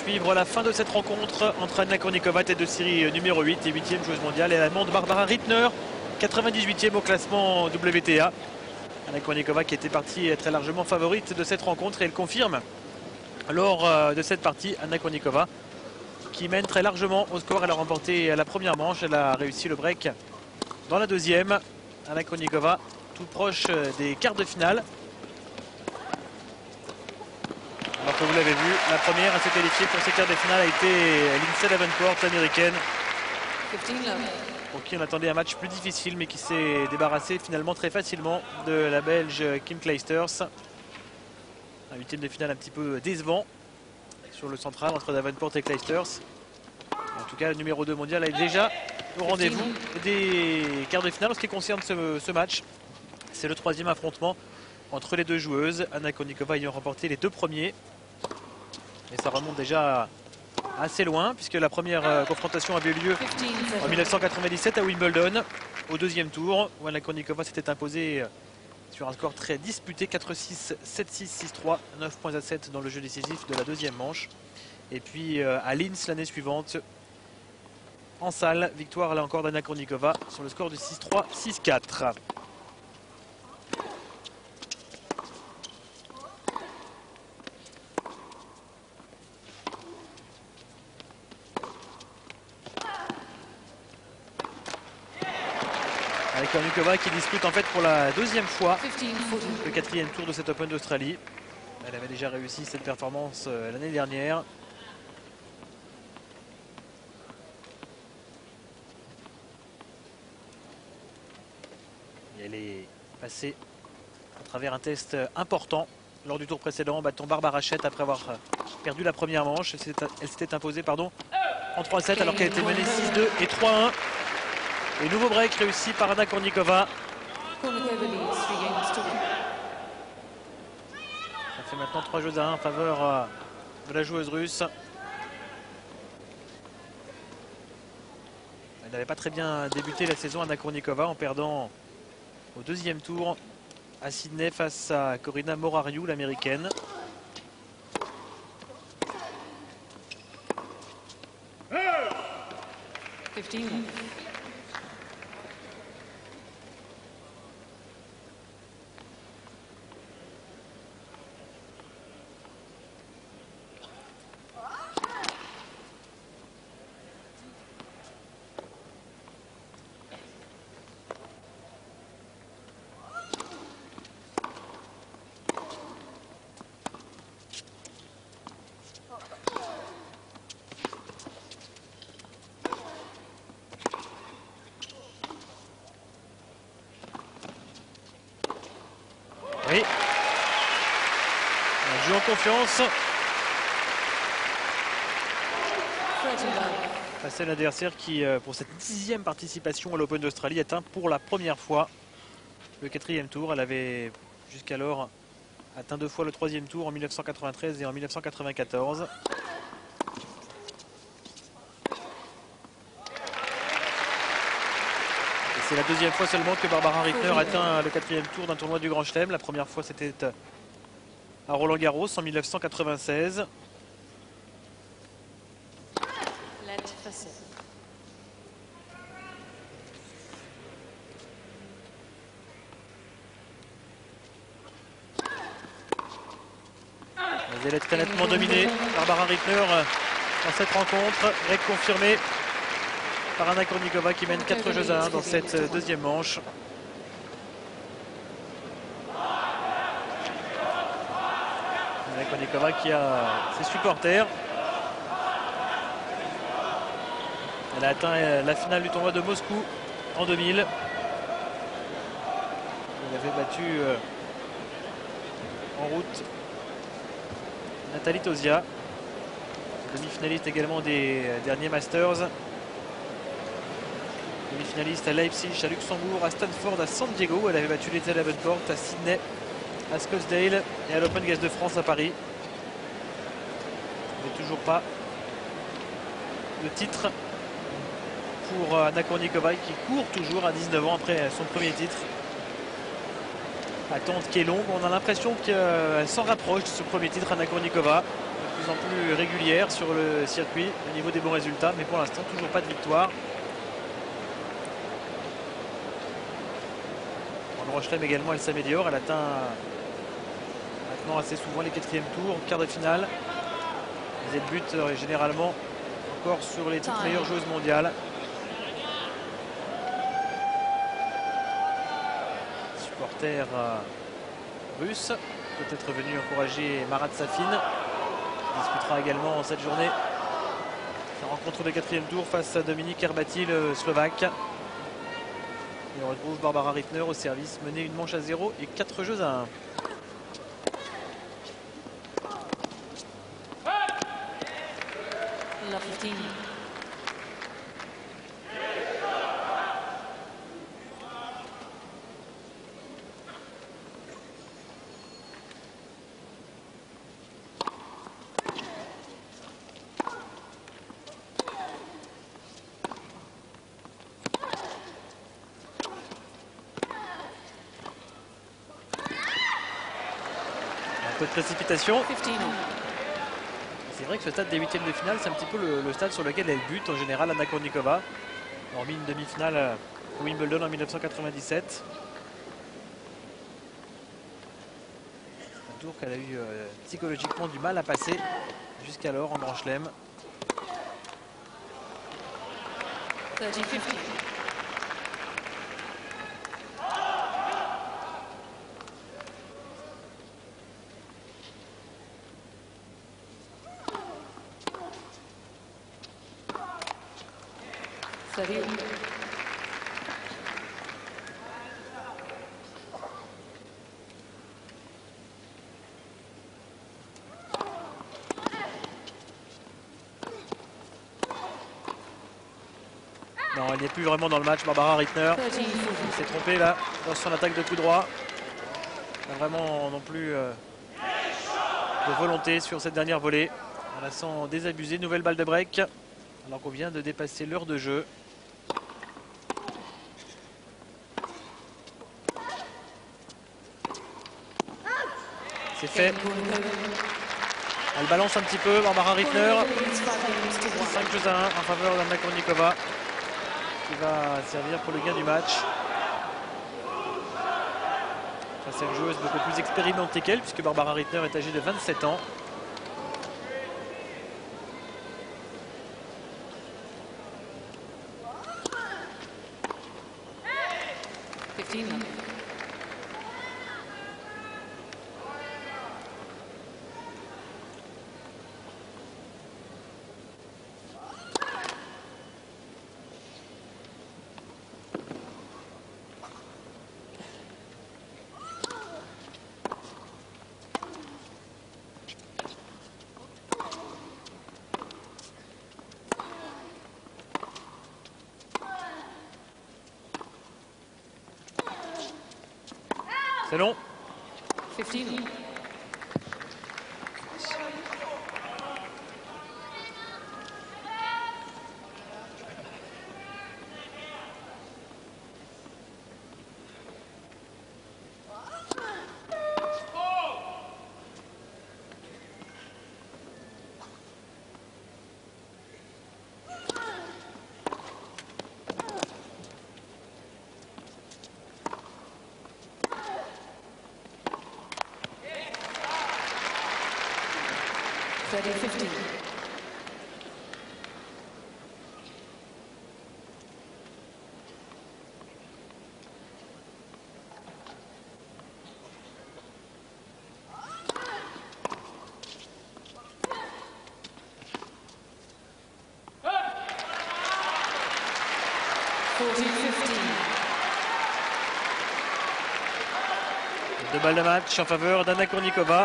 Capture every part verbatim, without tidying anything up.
suivre la fin de cette rencontre entre Anna Kournikova, tête de série numéro huit et huitième joueuse mondiale, et l'allemande Barbara Rittner, quatre-vingt-dix-huitième au classement W T A. Anna Kournikova qui était partie très largement favorite de cette rencontre, et elle confirme lors de cette partie. Anna Kournikova qui mène très largement au score. Elle a remporté la première manche, elle a réussi le break dans la deuxième. Anna Kournikova tout proche des quarts de finale. Alors que vous l'avez vu, la première à se qualifier pour ces quarts de finale a été Lindsay Davenport, l'américaine, pour qui on attendait un match plus difficile, mais qui s'est débarrassé finalement très facilement de la Belge Kim Clijsters. Un huitième de finale un petit peu décevant sur le central entre Davenport et Clijsters. En tout cas, le numéro deux mondial est déjà au rendez-vous des quarts de finale. En ce qui concerne ce, ce match, c'est le troisième affrontement entre les deux joueuses. Anna Kournikova ayant remporté les deux premiers. Et ça remonte déjà assez loin, puisque la première euh, confrontation avait eu lieu en mille neuf cent quatre-vingt-dix-sept à Wimbledon, au deuxième tour, où Anna Kournikova s'était imposée sur un score très disputé, quatre six, sept six, six trois, neuf points à sept dans le jeu décisif de la deuxième manche. Et puis euh, à Linz l'année suivante, en salle, victoire là encore d'Anna Kournikova sur le score de six trois, six quatre. Avec Kournikova qui dispute en fait pour la deuxième fois le quatrième tour de cet Open d'Australie. Elle avait déjà réussi cette performance euh, l'année dernière. Et elle est passée à travers un test important lors du tour précédent, battant Barbara Schett après avoir perdu la première manche. Elle s'était imposée pardon, en trois sept alors qu'elle était menée six deux et trois un. Et nouveau break réussi par Anna Kournikova. Ça fait maintenant trois jeux à un en faveur de la joueuse russe. Elle n'avait pas très bien débuté la saison, Anna Kournikova, en perdant au deuxième tour à Sydney face à Corina Morariu, l'américaine. fifteen. Oui. Elle joue en confiance. Face à l'adversaire qui, pour cette dixième participation à l'Open d'Australie, atteint pour la première fois le quatrième tour. Elle avait jusqu'alors atteint deux fois le troisième tour en mille neuf cent quatre-vingt-treize et en mille neuf cent quatre-vingt-quatorze. C'est la deuxième fois seulement que Barbara Rittner atteint le quatrième tour d'un tournoi du Grand Chelem. La première fois c'était à Roland Garros en mille neuf cent quatre-vingt-seize. Mais elle est très nettement dominée, Barbara Rittner, dans cette rencontre. Break confirmé par Anna Kournikova qui mène quatre jeux à un dans cette deuxième manche. Anna Kournikova qui a ses supporters. Elle a atteint la finale du tournoi de Moscou en deux mille. Elle avait battu euh, en route Nathalie Tauziat, demi-finaliste également des derniers Masters. Demi-finaliste à Leipzig, à Luxembourg, à Stanford, à San Diego. Elle avait battu Lindsay Davenport à Sydney, à Scottsdale et à l'Open Gaz de France à Paris. Mais toujours pas de titre pour Anna Kournikova qui court toujours à dix-neuf ans après son premier titre. Attente qui est longue, on a l'impression qu'elle s'en rapproche de ce premier titre, Anna Kournikova. plus en plus régulière sur le circuit au niveau des bons résultats, mais pour l'instant toujours pas de victoire. En Rochelem également, elle s'améliore, elle atteint maintenant assez souvent les quatrièmes tours, quart de finale. Elle bute euh, généralement encore sur les toutes meilleures joueuses mondiales. Supporter euh, russe peut-être venu encourager Marat Safin, qui disputera également cette journée la rencontre de quatrième tour face à Dominique Herbaty, le Slovaque. Et on retrouve Barbara Rittner au service, menée une manche à zéro et quatre jeux à un. De précipitation. C'est vrai que ce stade des huitièmes de finale, c'est un petit peu le, le stade sur lequel elle bute en général, Anna Kournikova, hormis une demi-finale au Wimbledon en mille neuf cent quatre-vingt-dix-sept. Un tour qu'elle a eu euh, psychologiquement du mal à passer jusqu'alors en Grand Chelem. Non, elle n'est plus vraiment dans le match, Barbara Rittner. Elle s'est trompée là dans son attaque de coup droit. Pas vraiment non plus euh, de volonté sur cette dernière volée. On la sent désabusée. Nouvelle balle de break. Alors qu'on vient de dépasser l'heure de jeu. C'est fait. Elle balance un petit peu, Barbara Rittner. cinq jeux à un en faveur d'Anna Kournikova, qui va servir pour le gain du match. C'est une joueuse beaucoup plus expérimentée qu'elle, puisque Barbara Rittner est âgée de vingt-sept ans. C'est long. quinze. Deux balles de match en faveur d'Anna Kournikova.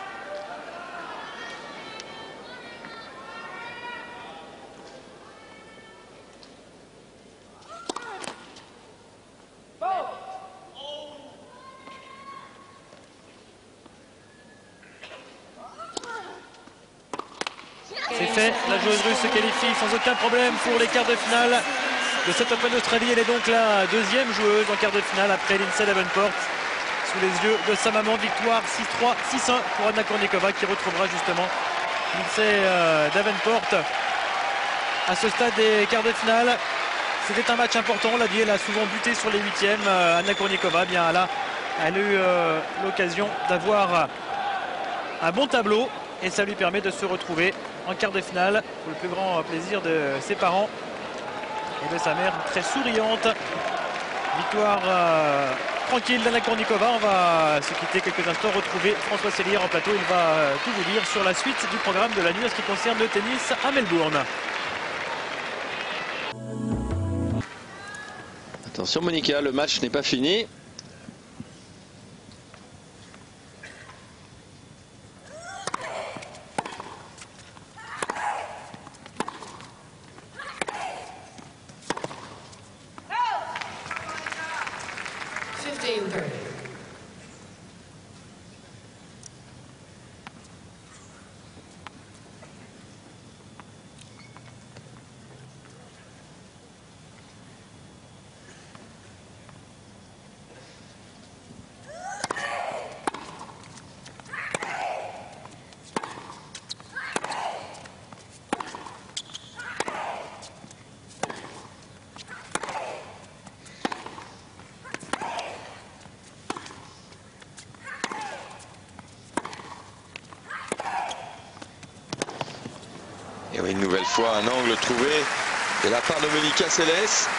C'est fait, la joueuse russe se qualifie sans aucun problème pour les quarts de finale de cet Open d'Australie. Elle est donc la deuxième joueuse en quart de finale après Lindsay Davenport. Sous les yeux de sa maman, victoire six trois, six un pour Anna Kournikova, qui retrouvera justement Lindsay euh, Davenport à ce stade des quarts de finale. C'était un match important, on l'a dit, elle a souvent buté sur les huitièmes. Euh, Anna Kournikova, bien là, elle a eu euh, l'occasion d'avoir un bon tableau et ça lui permet de se retrouver en quart de finale pour le plus grand plaisir de ses parents et de sa mère très souriante. Victoire euh, tranquille d'Anna Kournikova. On va se quitter quelques instants, retrouver François Sellier en plateau. Il va euh, tout vous dire sur la suite du programme de la nuit en ce qui concerne le tennis à Melbourne. Attention Monica, le match n'est pas fini. Et oui, une nouvelle fois, un angle trouvé de la part de Monica Seles.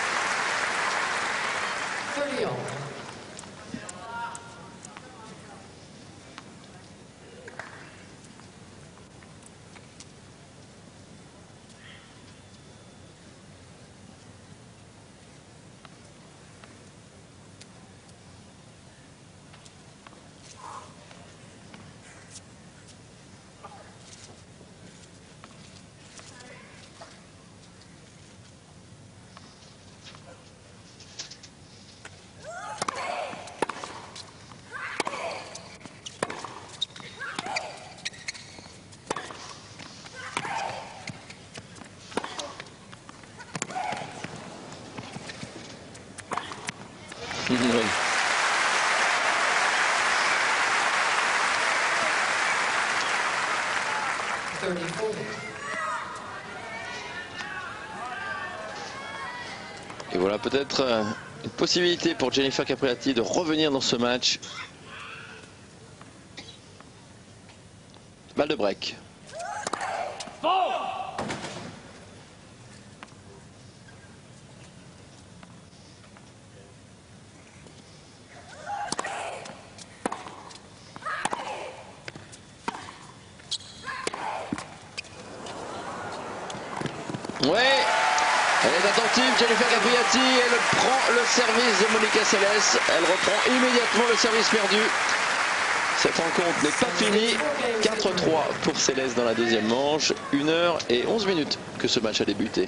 Oui. Et voilà peut-être euh, une possibilité pour Jennifer Capriati de revenir dans ce match. Balle de break. Ouais, elle est attentive, Jennifer Capriati, elle prend le service de Monica Seles, elle reprend immédiatement le service perdu. Cette rencontre n'est pas finie, quatre trois pour Seles dans la deuxième manche, une heure et onze minutes que ce match a débuté.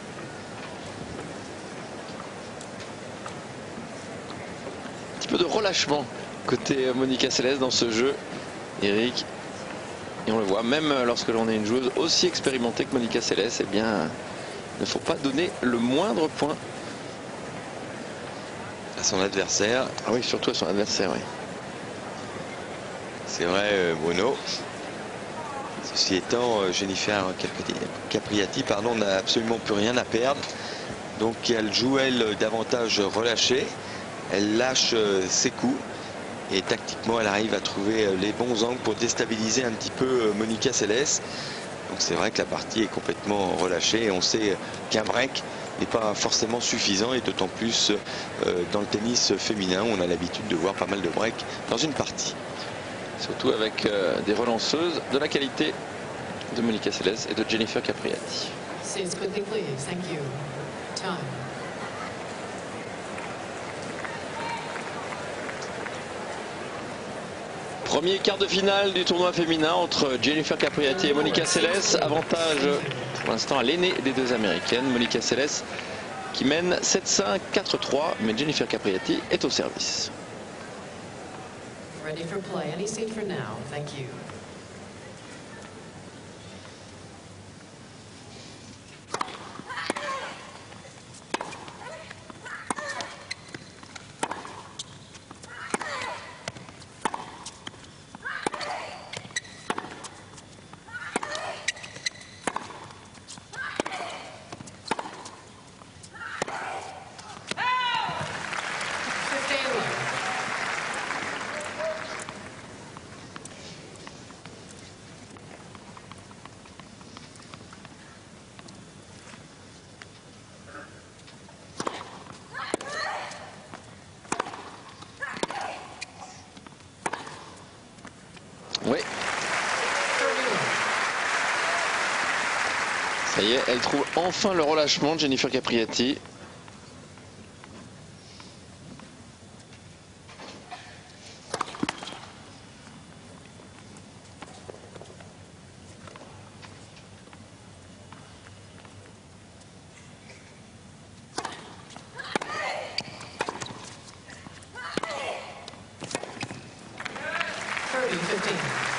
Un petit peu de relâchement côté Monica Seles dans ce jeu, Eric. Et on le voit, même lorsque l'on est une joueuse aussi expérimentée que Monica Seles, eh bien, il ne faut pas donner le moindre point à son adversaire. Ah oui, surtout à son adversaire, oui. C'est vrai, Bruno. Ceci étant, Jennifer Capriati pardon, n'a absolument plus rien à perdre. Donc elle joue, elle, davantage relâchée. Elle lâche ses coups. Et tactiquement, elle arrive à trouver les bons angles pour déstabiliser un petit peu Monica Seles. Donc c'est vrai que la partie est complètement relâchée. Et on sait qu'un break n'est pas forcément suffisant. Et d'autant plus euh, dans le tennis féminin, où on a l'habitude de voir pas mal de breaks dans une partie. Surtout avec euh, des relanceuses de la qualité de Monica Seles et de Jennifer Capriati. Premier quart de finale du tournoi féminin entre Jennifer Capriati et Monica Seles. Avantage pour l'instant à l'aînée des deux américaines, Monica Seles, qui mène sept cinq, quatre trois, mais Jennifer Capriati est au service. Ready for play. Any seat for now. Thank you. Ça y est, elle trouve enfin le relâchement de Jennifer Capriati. thirty fifteen.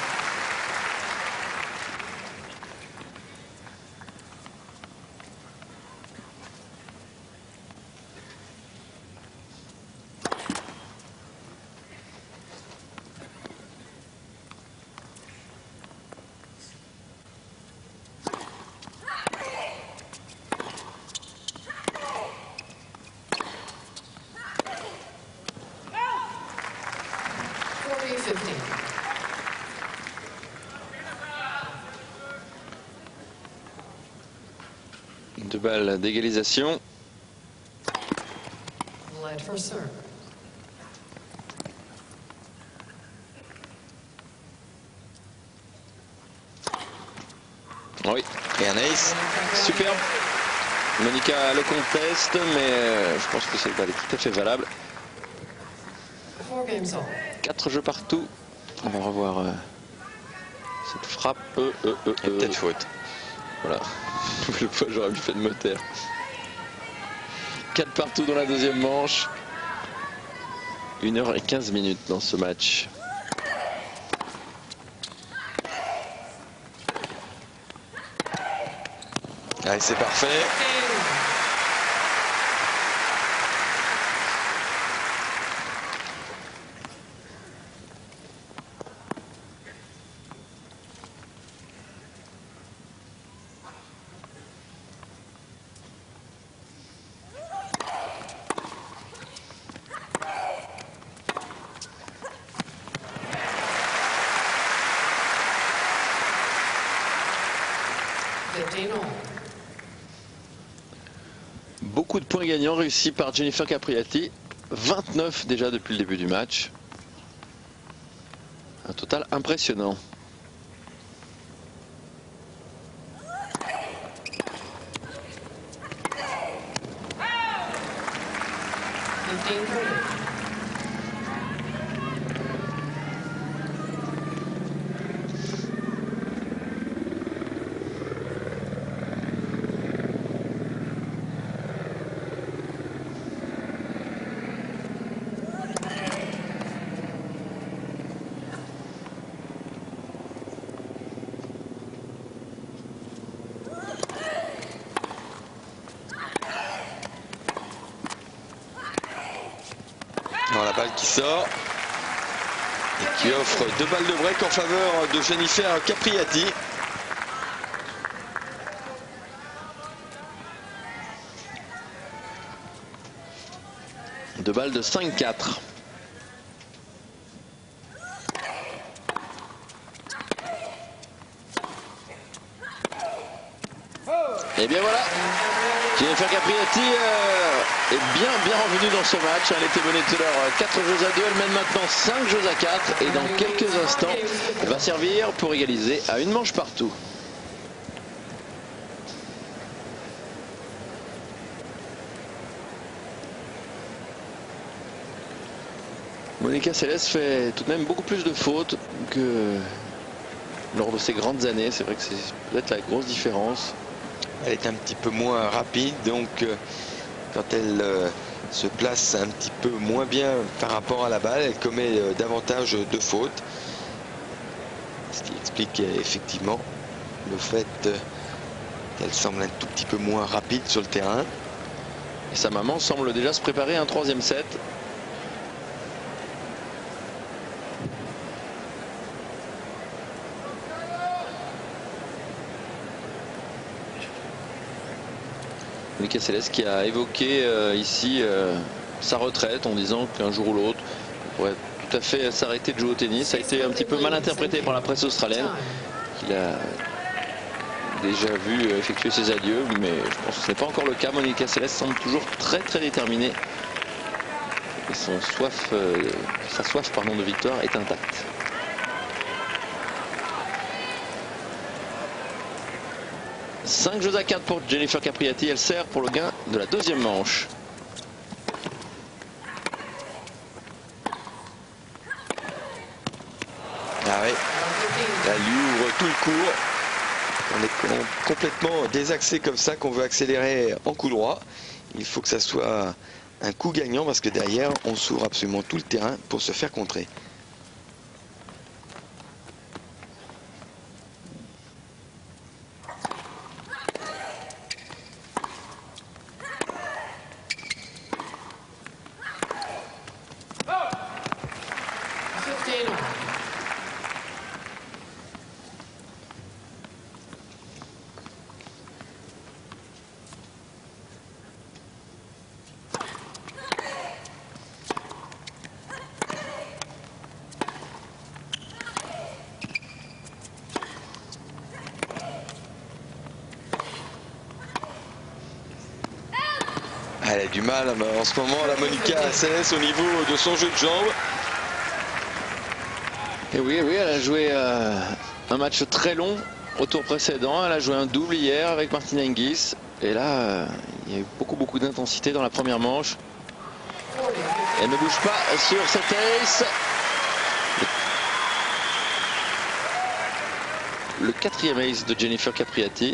forty fifteen. Deux balles d'égalisation. Led for serve. Oui, et un ace. Superbe. Monica le conteste, mais euh, je pense que cette balle est tout à fait valable. Four games all. Quatre jeux partout. On va revoir euh, cette frappe. Euh, euh, euh, Et peut-être faute. Voilà. Une fois, j'aurais pu faire de moteur. quatre partout dans la deuxième manche. une heure et quinze minutes dans ce match. Allez, c'est parfait. fifteen all. Beaucoup de points gagnants réussis par Jennifer Capriati. vingt-neuf déjà depuis le début du match. Un total impressionnant. fifteen thirty. Dans la balle qui sort et qui offre deux balles de break en faveur de Jennifer Capriati. Deux balles de cinq quatre. Et bien voilà, Jennifer Capriati euh, est bien bien revenue dans ce match. Elle était menée tout à l'heure quatre jeux à deux, elle mène maintenant cinq jeux à quatre et dans quelques instants elle va servir pour égaliser à une manche partout. Monica Seles fait tout de même beaucoup plus de fautes que lors de ses grandes années. C'est vrai que c'est peut-être la grosse différence. Elle est un petit peu moins rapide, donc euh, quand elle euh, se place un petit peu moins bien par rapport à la balle, elle commet euh, davantage de fautes. Ce qui explique euh, effectivement le fait euh, qu'elle semble un tout petit peu moins rapide sur le terrain. Et sa maman semble déjà se préparer à un troisième set. Monica Seles qui a évoqué euh, ici euh, sa retraite en disant qu'un jour ou l'autre il pourrait tout à fait s'arrêter de jouer au tennis. Ça a été un petit peu mal interprété par la presse australienne qu'il a déjà vu effectuer ses adieux, mais je pense que ce n'est pas encore le cas. Monica Seles semble toujours très très déterminée et son soif, euh, sa soif pardon, de victoire est intacte. cinq jeux à quatre pour Jennifer Capriati. Elle sert pour le gain de la deuxième manche. Ah oui, là, elle lui ouvre tout le cours. On est complètement désaxé comme ça, qu'on veut accélérer en coup droit. Il faut que ça soit un coup gagnant parce que derrière, on s'ouvre absolument tout le terrain pour se faire contrer. fifteen all. Elle a du mal en ce moment, la Monica Seles, au niveau de son jeu de jambes. Et oui, oui, elle a joué euh, un match très long au tour précédent. Elle a joué un double hier avec Martina Hingis. Et là, euh, il y a eu beaucoup, beaucoup d'intensité dans la première manche. Elle ne bouge pas sur cette ace. Le quatrième ace de Jennifer Capriati.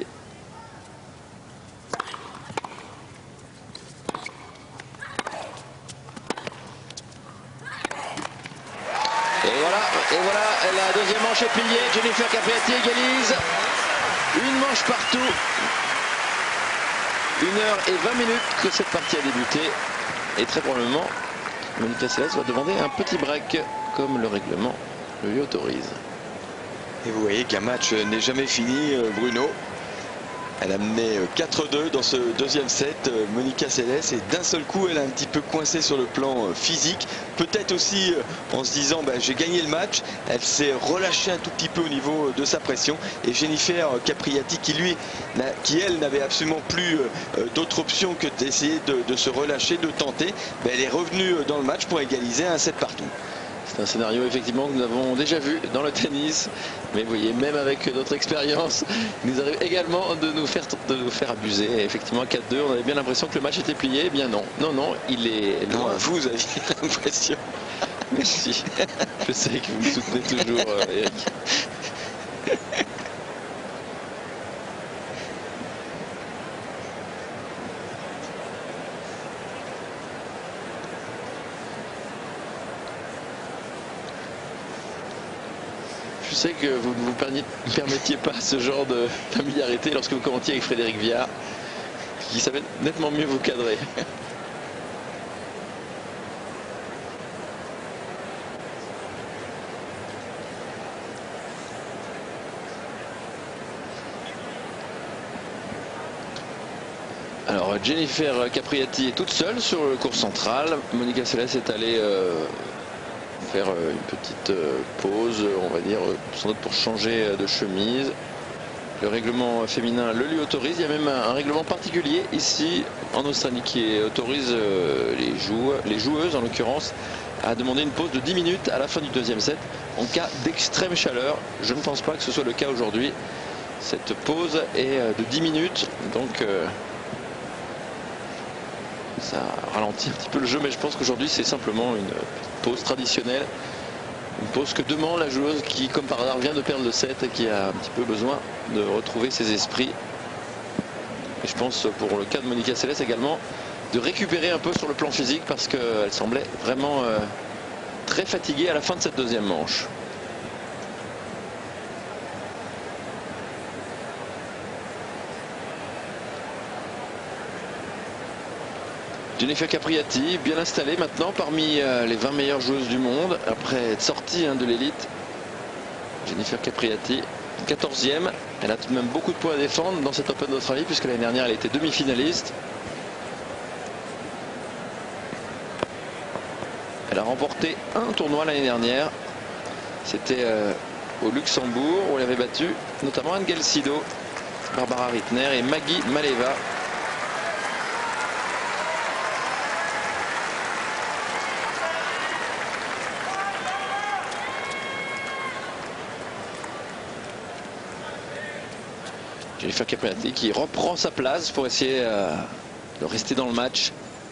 Et voilà, et voilà, la deuxième manche est pliée. Jennifer Capriati égalise. Une manche partout. Une heure et vingt minutes que cette partie a débuté. Et très probablement, Monica Seles va demander un petit break, comme le règlement le lui autorise. Et vous voyez qu'un match n'est jamais fini, Bruno. Elle a mené quatre deux dans ce deuxième set, Monica Seles, et d'un seul coup elle a un petit peu coincé sur le plan physique, peut-être aussi en se disant bah, j'ai gagné le match. Elle s'est relâchée un tout petit peu au niveau de sa pression, et Jennifer Capriati qui lui qui elle n'avait absolument plus d'autre option que d'essayer de, de se relâcher, de tenter, bah, elle est revenue dans le match pour égaliser un set partout. C'est un scénario effectivement que nous avons déjà vu dans le tennis, mais vous voyez, même avec notre expérience, il nous arrive également de nous faire, de nous faire abuser. Et effectivement, quatre deux, on avait bien l'impression que le match était plié. Eh bien non, non, non, il est loin. Non, vous aviez l'impression. Merci. Je sais que vous me soutenez toujours, euh, Eric. Je sais que vous ne vous permettiez pas ce genre de familiarité lorsque vous commentiez avec Frédéric Viard, qui savait nettement mieux vous cadrer. Alors Jennifer Capriati est toute seule sur le court central. Monica Seles est allée euh, faire une petite pause, on va dire, sans doute pour changer de chemise. Le règlement féminin le lui autorise. Il y a même un règlement particulier ici en Australie qui autorise les, joueurs, les joueuses en l'occurrence à demander une pause de dix minutes à la fin du deuxième set en cas d'extrême chaleur. Je ne pense pas que ce soit le cas aujourd'hui. Cette pause est de dix minutes, donc euh, ça ralentit un petit peu le jeu, mais je pense qu'aujourd'hui c'est simplement une pause traditionnelle, une pause que demande la joueuse qui, comme par hasard, vient de perdre le set et qui a un petit peu besoin de retrouver ses esprits. Et je pense pour le cas de Monica Seles également de récupérer un peu sur le plan physique, parce qu'elle semblait vraiment euh, très fatiguée à la fin de cette deuxième manche. Jennifer Capriati, bien installée maintenant parmi les vingt meilleures joueuses du monde, après être sortie hein, de l'élite. Jennifer Capriati, quatorzième. Elle a tout de même beaucoup de points à défendre dans cet Open d'Australie, puisque l'année dernière elle était demi-finaliste. Elle a remporté un tournoi l'année dernière. C'était euh, au Luxembourg, où elle avait battu notamment Anne Gelsido, Barbara Rittner et Maggie Maleva. Jennifer Capriati qui reprend sa place pour essayer euh, de rester dans le match.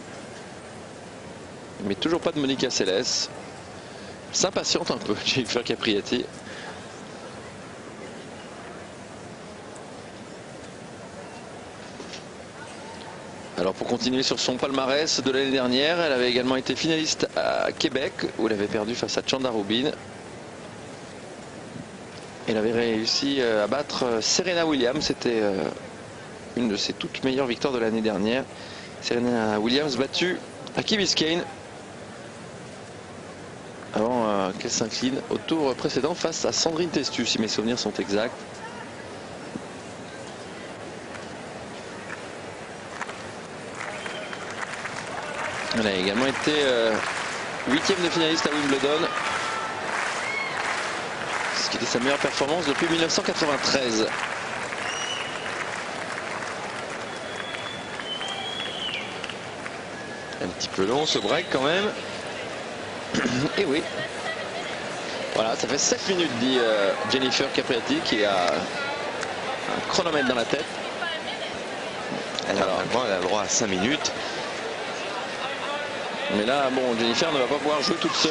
Mais toujours pas de Monica Seles. S'impatiente un peu, Jennifer Capriati. Alors pour continuer sur son palmarès de l'année dernière, elle avait également été finaliste à Québec où elle avait perdu face à Chanda Rubin. Elle avait réussi à battre Serena Williams, c'était une de ses toutes meilleures victoires de l'année dernière. Serena Williams battue à Key Biscayne avant qu'elle s'incline au tour précédent face à Sandrine Testu, si mes souvenirs sont exacts. Elle a également été huitième de finaliste à Wimbledon, ce qui était sa meilleure performance depuis mille neuf cent quatre-vingt-treize. Un petit peu long ce break quand même. Et oui. Voilà, ça fait sept minutes, dit euh, Jennifer Capriati, qui a un chronomètre dans la tête. Elle a, Alors, elle a le droit à cinq minutes. Mais là, bon, Jennifer ne va pas pouvoir jouer toute seule.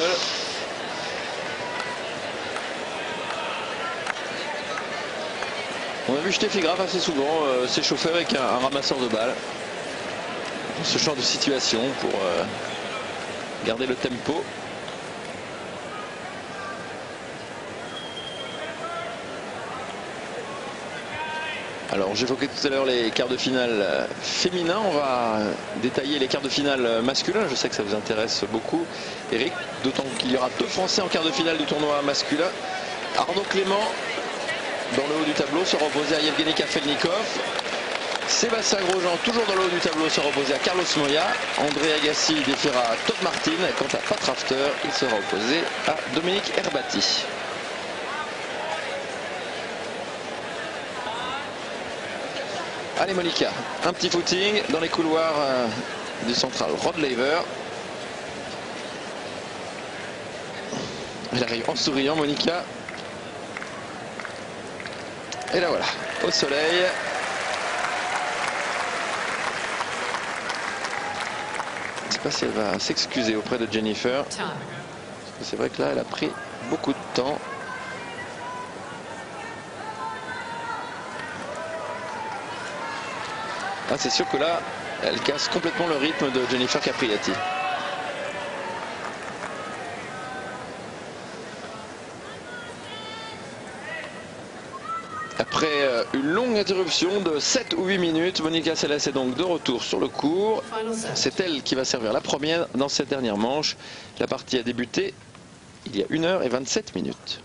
On a vu Steffi Graf assez souvent euh, s'échauffer avec un, un ramasseur de balles. Ce genre de situation pour euh, garder le tempo. Alors j'évoquais tout à l'heure les quarts de finale féminins, on va détailler les quarts de finale masculins, je sais que ça vous intéresse beaucoup Eric, d'autant qu'il y aura deux Français en quart de finale du tournoi masculin. Arnaud Clément dans le haut du tableau sera opposé à Yevgeny Kafelnikov. Sébastien Grosjean toujours dans le haut du tableau sera opposé à Carlos Moya. André Agassi défiera Todd Martin. Quant à Pat Rafter, il sera opposé à Dominique Herbati. Allez Monica, un petit footing dans les couloirs euh, du central Rod Laver. Elle arrive en souriant Monica. Et là voilà, au soleil. Je ne sais pas si elle va s'excuser auprès de Jennifer. Parce que c'est vrai que là elle a pris beaucoup de temps. Ah, c'est sûr que là, elle casse complètement le rythme de Jennifer Capriati. Après une longue interruption de sept ou huit minutes, Monica Seles est donc de retour sur le court. C'est elle qui va servir la première dans cette dernière manche. La partie a débuté il y a une heure et vingt-sept minutes.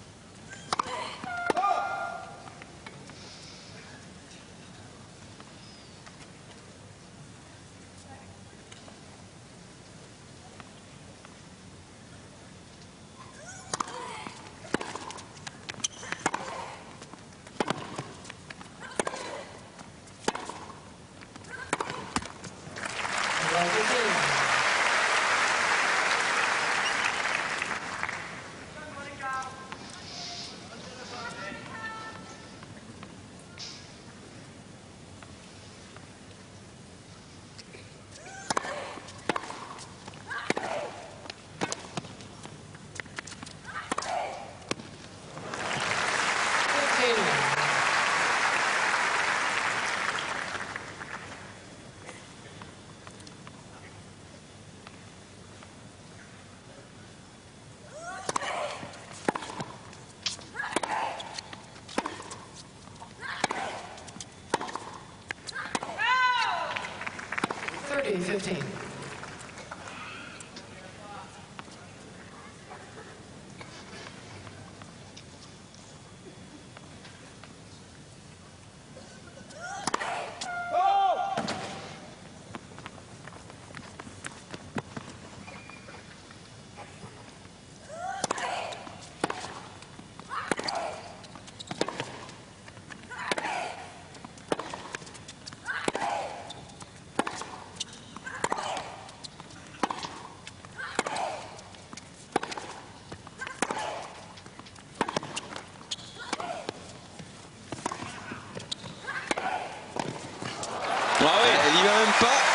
thirty fifteen.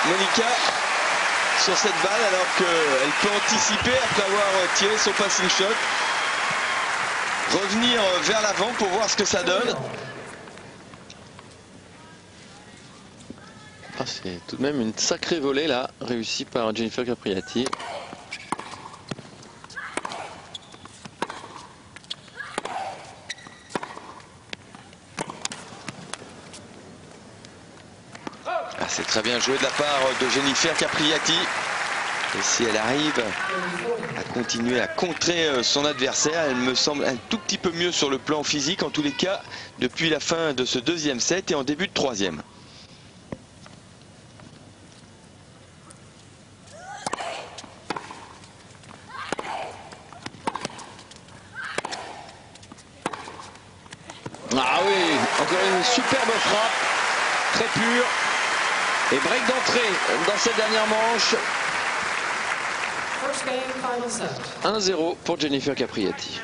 Monica sur cette balle alors qu'elle peut anticiper après avoir tiré son passing shot. Revenir vers l'avant pour voir ce que ça donne. Ah, c'est tout de même une sacrée volée là, réussie par Jennifer Capriati. Ah, c'est très bien joué de la part de Jennifer Capriati. Et si elle arrive à continuer à contrer son adversaire, elle me semble un tout petit peu mieux sur le plan physique, en tous les cas, depuis la fin de ce deuxième set et en début de troisième. Ah oui, encore une superbe frappe, très pure. Et break d'entrée dans cette dernière manche. un zéro pour Jennifer Capriati.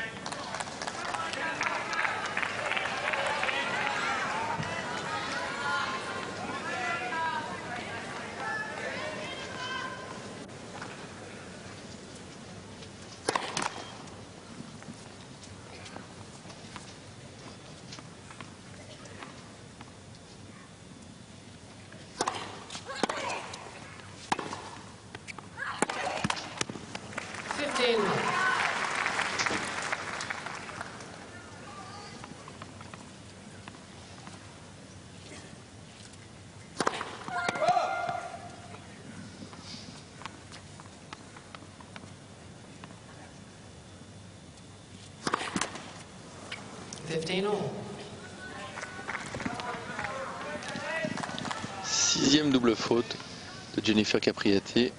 Sixième double faute de Jennifer Capriati.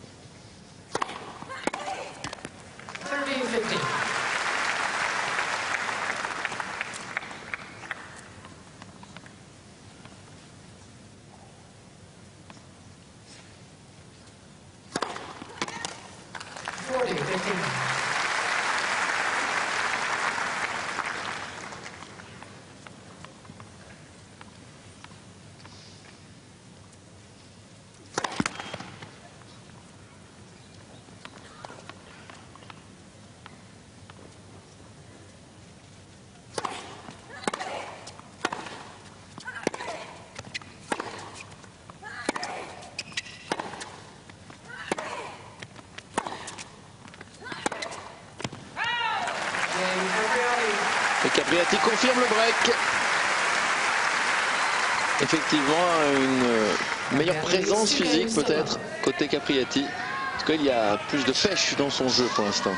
Et Capriati confirme le break. Effectivement, une meilleure présence physique peut-être côté Capriati. En tout cas, il y a plus de pêche dans son jeu pour l'instant.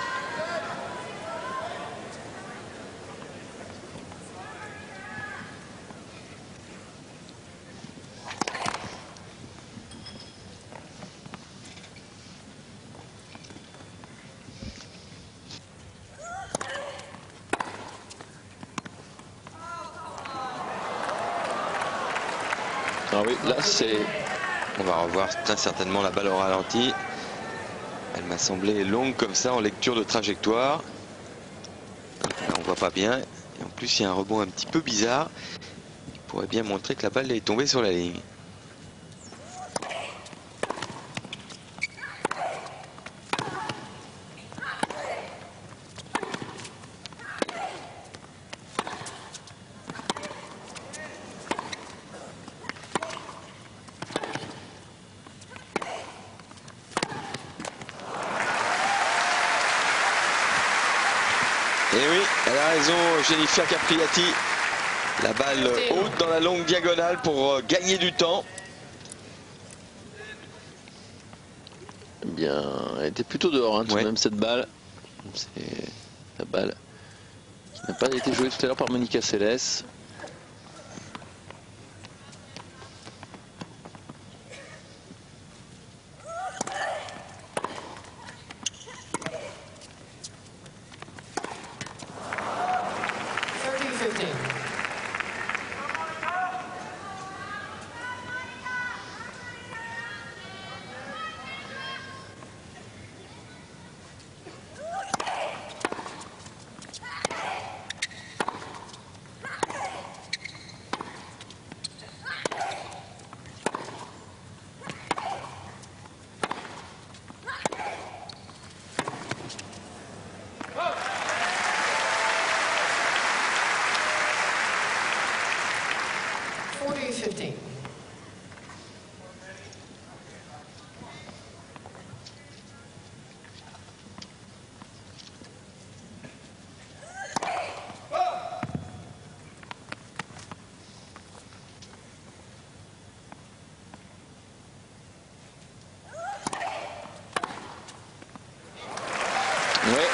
Ah oui, là c'est... On va revoir très certainement la balle au ralenti. Elle m'a semblé longue comme ça en lecture de trajectoire. Là on voit pas bien. Et en plus il y a un rebond un petit peu bizarre. Il pourrait bien montrer que la balle est tombée sur la ligne. Et oui, elle a raison, Jennifer Capriati. La balle haute dans la longue diagonale pour gagner du temps. Eh bien, elle était plutôt dehors, hein, tout de ouais. même, cette balle. C'est la balle qui n'a pas été jouée tout à l'heure par Monica Seles.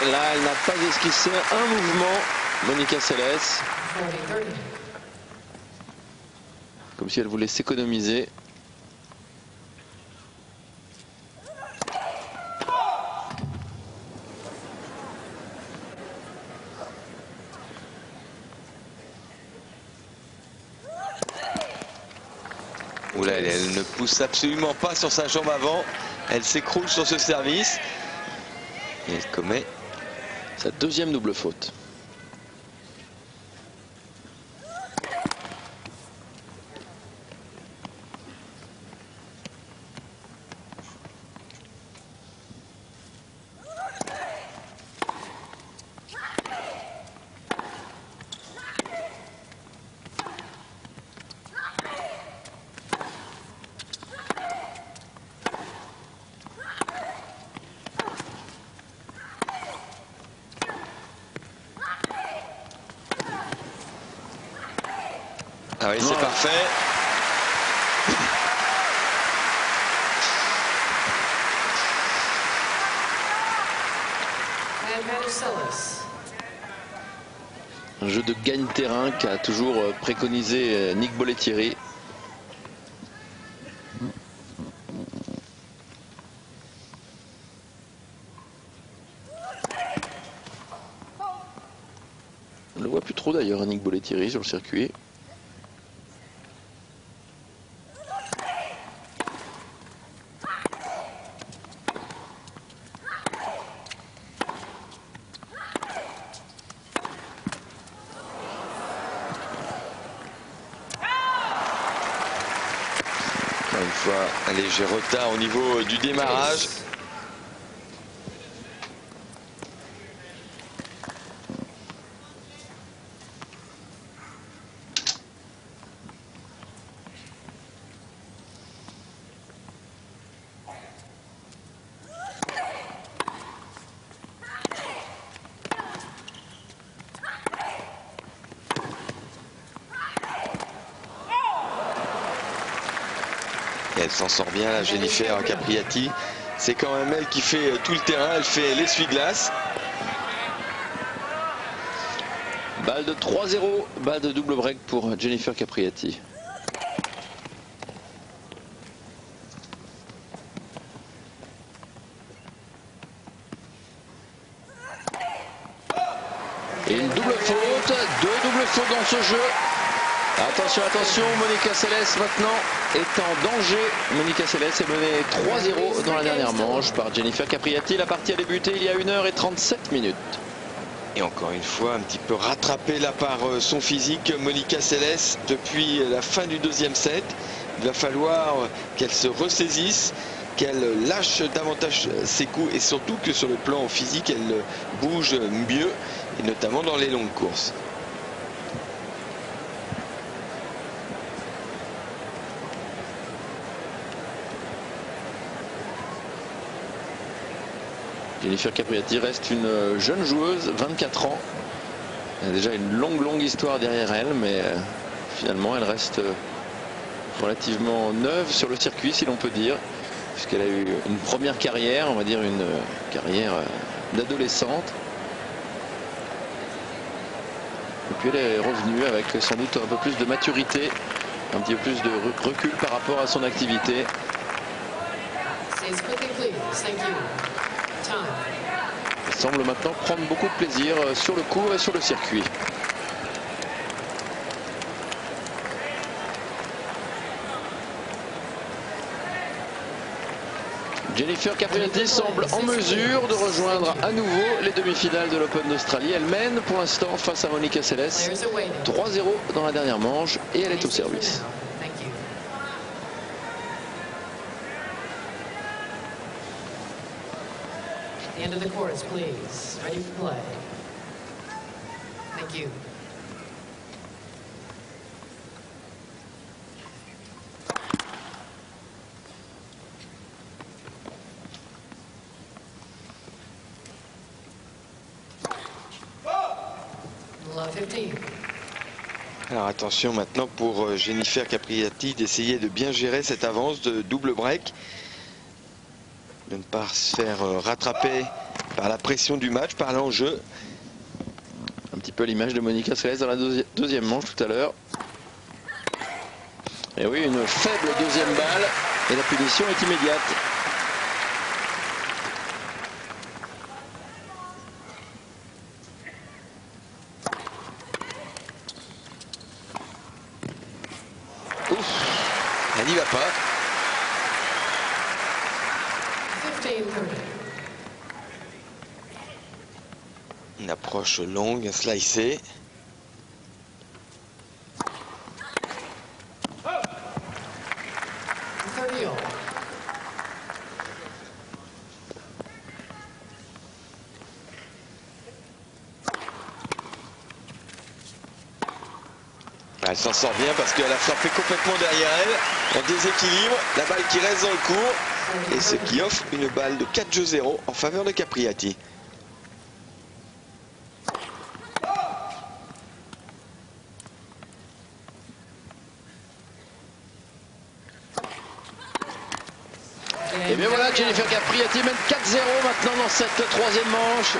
Là, elle n'a pas esquissé un mouvement, Monica Seles. Comme si elle voulait s'économiser. Oula, elle, elle ne pousse absolument pas sur sa jambe avant. Elle s'écroule sur ce service. Et elle commet sa deuxième double faute. Ah oui, c'est Ouais. parfait. Un jeu de gagne-terrain qu'a toujours préconisé Nick Bollettieri. On ne le voit plus trop d'ailleurs, Nick Bollettieri sur le circuit. Une fois un léger retard au niveau du démarrage. Et elle s'en sort bien, la Jennifer Capriati. C'est quand même elle qui fait tout le terrain, elle fait l'essuie-glace. Balle de trois zéro, balle de double break pour Jennifer Capriati. Et une double faute, deux doubles fautes dans ce jeu. Attention, attention, Monica Seles maintenant est en danger. Monica Seles est menée trois zéro dans la dernière manche par Jennifer Capriati. La partie a débuté il y a une heure trente-sept minutes. Et encore une fois, un petit peu rattrapée là par son physique, Monica Seles, depuis la fin du deuxième set. Il va falloir qu'elle se ressaisisse, qu'elle lâche davantage ses coups et surtout que sur le plan physique, elle bouge mieux, et notamment dans les longues courses. Jennifer Capriati reste une jeune joueuse, vingt-quatre ans. Elle a déjà une longue, longue histoire derrière elle, mais euh, finalement, elle reste euh, relativement neuve sur le circuit, si l'on peut dire, puisqu'elle a eu une première carrière, on va dire une euh, carrière euh, d'adolescente. Et puis elle est revenue avec sans doute un peu plus de maturité, un petit peu plus de recul par rapport à son activité. Elle semble maintenant prendre beaucoup de plaisir sur le court et sur le circuit. Jennifer Capriati semble en mesure de rejoindre à nouveau les demi-finales de l'Open d'Australie. Elle mène pour l'instant face à Monica Seles trois zéro dans la dernière manche et elle est au service. The end of the course, please. Ready for play. Thank you. Love fifteen. Alors attention maintenant pour Jennifer Capriati d'essayer de bien gérer cette avance de double break. De ne pas se faire rattraper par la pression du match, par l'enjeu. Un petit peu l'image de Monica Seles dans la deuxi deuxième manche tout à l'heure. Et oui, une faible deuxième balle et la punition est immédiate. Ouf, elle n'y va pas. Une approche longue, slicée. Elle s'en sort bien parce qu'elle a frappé complètement derrière elle, en déséquilibre, la balle qui reste dans le court, et ce qui offre une balle de quatre jeux zéro en faveur de Capriati. Et bien voilà, Jennifer Capriati mène quatre zéro maintenant dans cette troisième manche.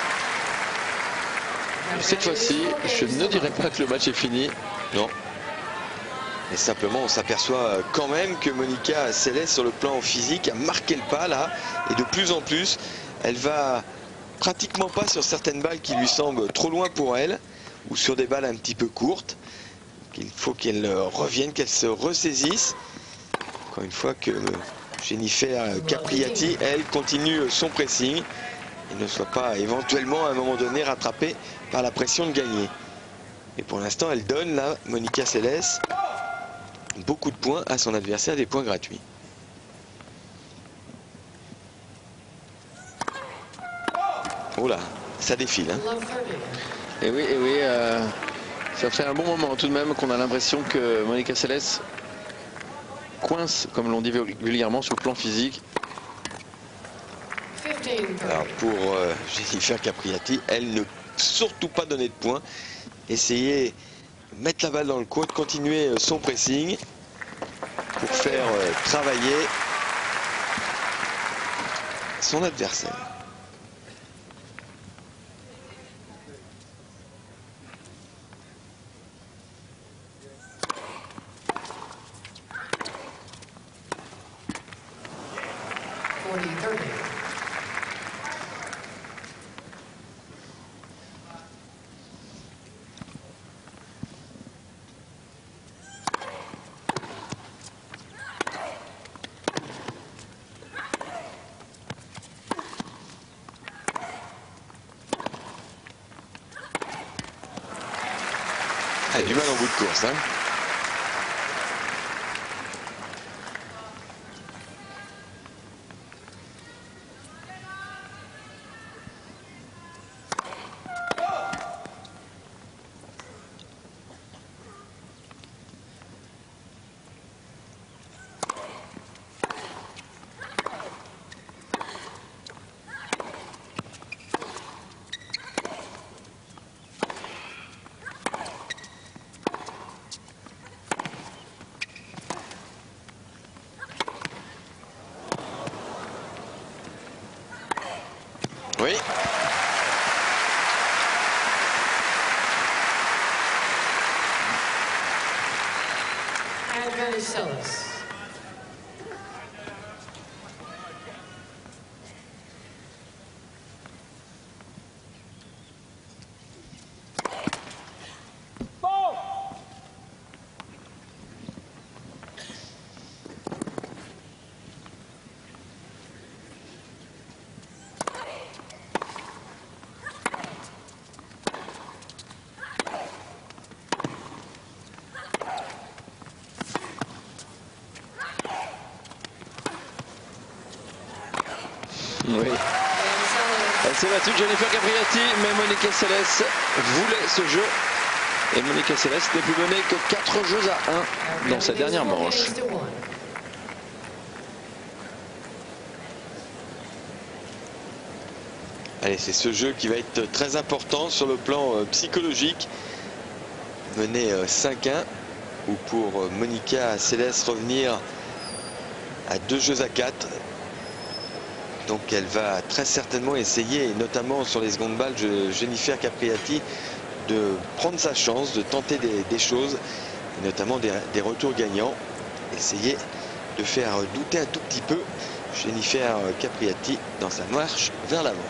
Cette fois-ci, je ne dirais pas que le match est fini. Non. Mais simplement, on s'aperçoit quand même que Monica Seles, sur le plan physique, a marqué le pas là. Et de plus en plus, elle va pratiquement pas sur certaines balles qui lui semblent trop loin pour elle, ou sur des balles un petit peu courtes. Il faut qu'elle revienne, qu'elle se ressaisisse. Encore une fois que Jennifer Capriati, elle, continue son pressing et ne soit pas éventuellement à un moment donné rattrapée par la pression de gagner. Et pour l'instant, elle donne là, Monica Seles, beaucoup de points à son adversaire, des points gratuits. Oh là, ça défile. Hein. Et oui, et oui, euh, ça fait un bon moment tout de même qu'on a l'impression que Monica Seles coince, comme l'on dit vulgairement, sur le plan physique. Alors pour euh, Jennifer Capriati, elle ne surtout pas donner de points. Essayer de mettre la balle dans le coin, de continuer son pressing pour faire euh, travailler son adversaire. Elle a du mal en bout de course. Hein. Oui. Advantage Seles. Oui. Elle s'est battue, Jennifer Capriati, mais Monica Seles voulait ce jeu. Et Monica Seles n'est plus menée que quatre jeux à un dans sa dernière manche. Allez, c'est ce jeu qui va être très important sur le plan euh, psychologique. Mener euh, cinq un, ou pour euh, Monica Seles revenir à deux jeux à quatre. Donc elle va très certainement essayer, et notamment sur les secondes balles, de Jennifer Capriati, de prendre sa chance, de tenter des, des choses, et notamment des, des retours gagnants. Essayer de faire douter un tout petit peu Jennifer Capriati dans sa marche vers l'avant.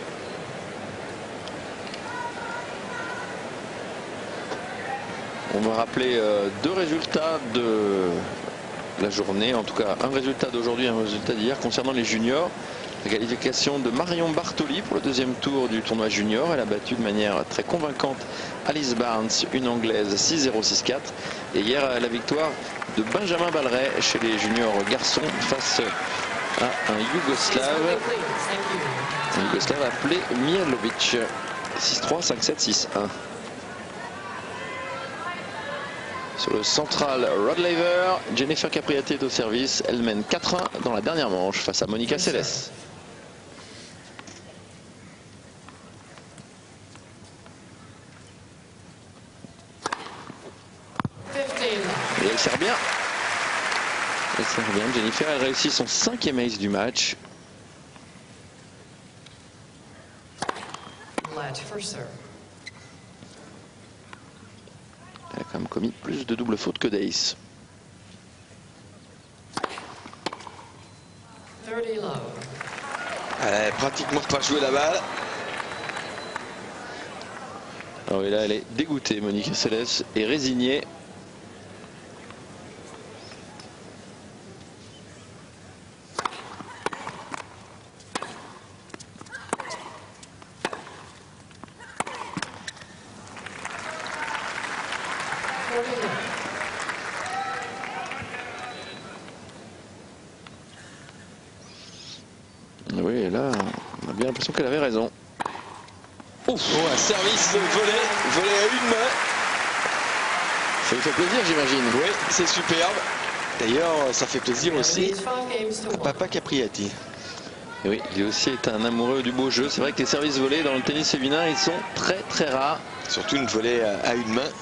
On va rappeler euh, deux résultats de la journée, en tout cas un résultat d'aujourd'hui, un résultat d'hier concernant les juniors. La qualification de Marion Bartoli pour le deuxième tour du tournoi junior. Elle a battu de manière très convaincante Alice Barnes, une anglaise, six zéro six quatre. Et hier, la victoire de Benjamin Balleret chez les juniors garçons face à un Yougoslave. Un Yougoslave appelé Mijalovic. six trois, cinq sept, six un. Sur le central Rod Laver, Jennifer Capriati est au service. Elle mène quatre un dans la dernière manche face à Monica Seles. Et elle sert bien. Elle sert bien. Jennifer, elle réussit son cinquième ace du match. Elle a quand même commis plus de double fautes que d'ace. Elle a pratiquement pas joué la balle. Alors et là, elle est dégoûtée, Monica Seles, et résignée. Oui, et là, on a bien l'impression qu'elle avait raison. Ouf. Oh, un service volé, volé à une main. Ça lui fait plaisir, j'imagine. Oui, c'est superbe. D'ailleurs, ça fait plaisir aussi à Papa Capriati. Et oui, lui aussi est un amoureux du beau jeu. C'est vrai que les services volés dans le tennis féminin, ils sont très très rares. Surtout une volée à une main.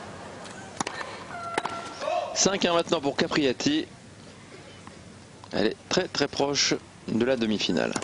cinq un maintenant pour Capriati. Elle est très très proche de la demi-finale.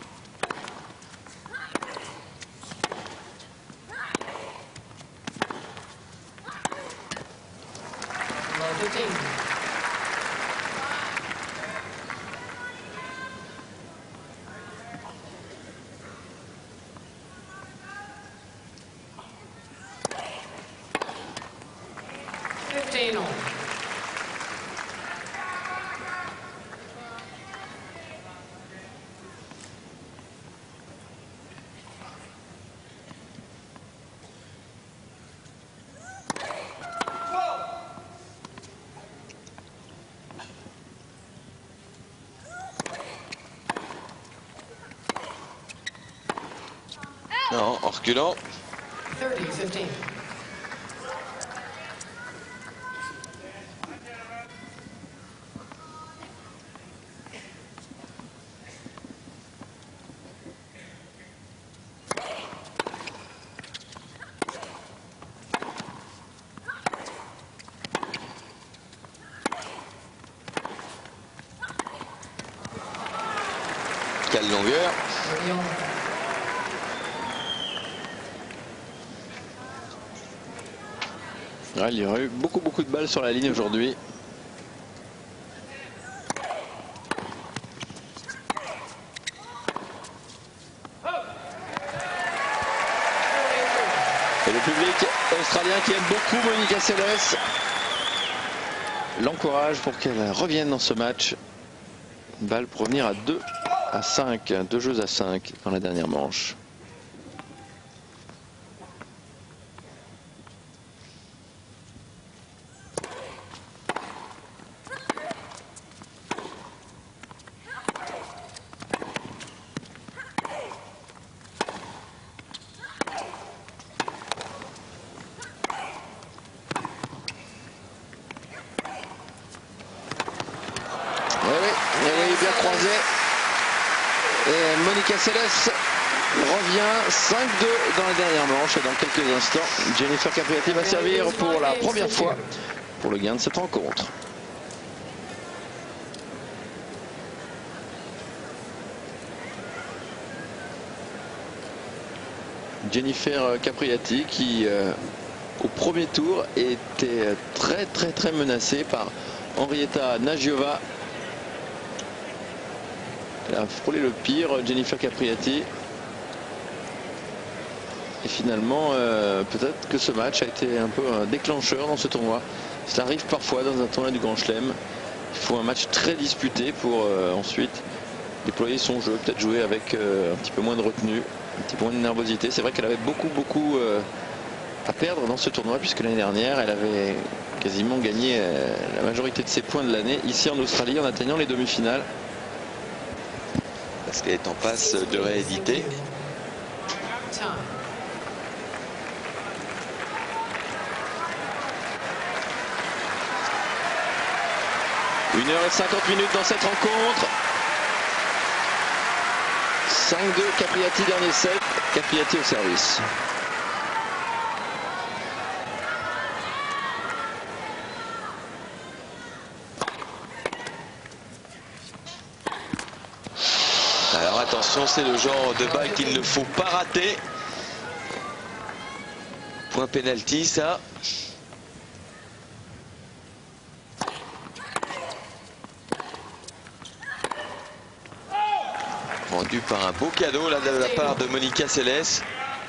Non, en reculant. Quelle longueur. Ouais, il y aurait eu beaucoup beaucoup de balles sur la ligne aujourd'hui. Et le public australien qui aime beaucoup Monica Seles l'encourage pour qu'elle revienne dans ce match. Une balle pour revenir à deux à cinq, deux jeux à cinq dans la dernière manche. Et Monica Seles revient cinq deux dans la dernière manche. Et dans quelques instants, Jennifer Capriati va servir pour la première fois pour le gain de cette rencontre. Jennifer Capriati qui euh, au premier tour était très très très menacée par Henrietta Nagyova. Elle a frôlé le pire, Jennifer Capriati. Et finalement, euh, peut-être que ce match a été un peu un déclencheur dans ce tournoi. Cela arrive parfois dans un tournoi du Grand Chelem. Il faut un match très disputé pour euh, ensuite déployer son jeu, peut-être jouer avec euh, un petit peu moins de retenue, un petit peu moins de nervosité. C'est vrai qu'elle avait beaucoup beaucoup euh, à perdre dans ce tournoi, puisque l'année dernière, elle avait quasiment gagné euh, la majorité de ses points de l'année ici en Australie en atteignant les demi-finales. Parce qu'elle est en passe de rééditer. une heure cinquante minutes dans cette rencontre. cinq deux Capriati dernier set. Capriati au service. Alors attention, c'est le genre de balle qu'il ne faut pas rater. Point penalty, ça. Rendu par un beau cadeau là de la part de Monica Seles.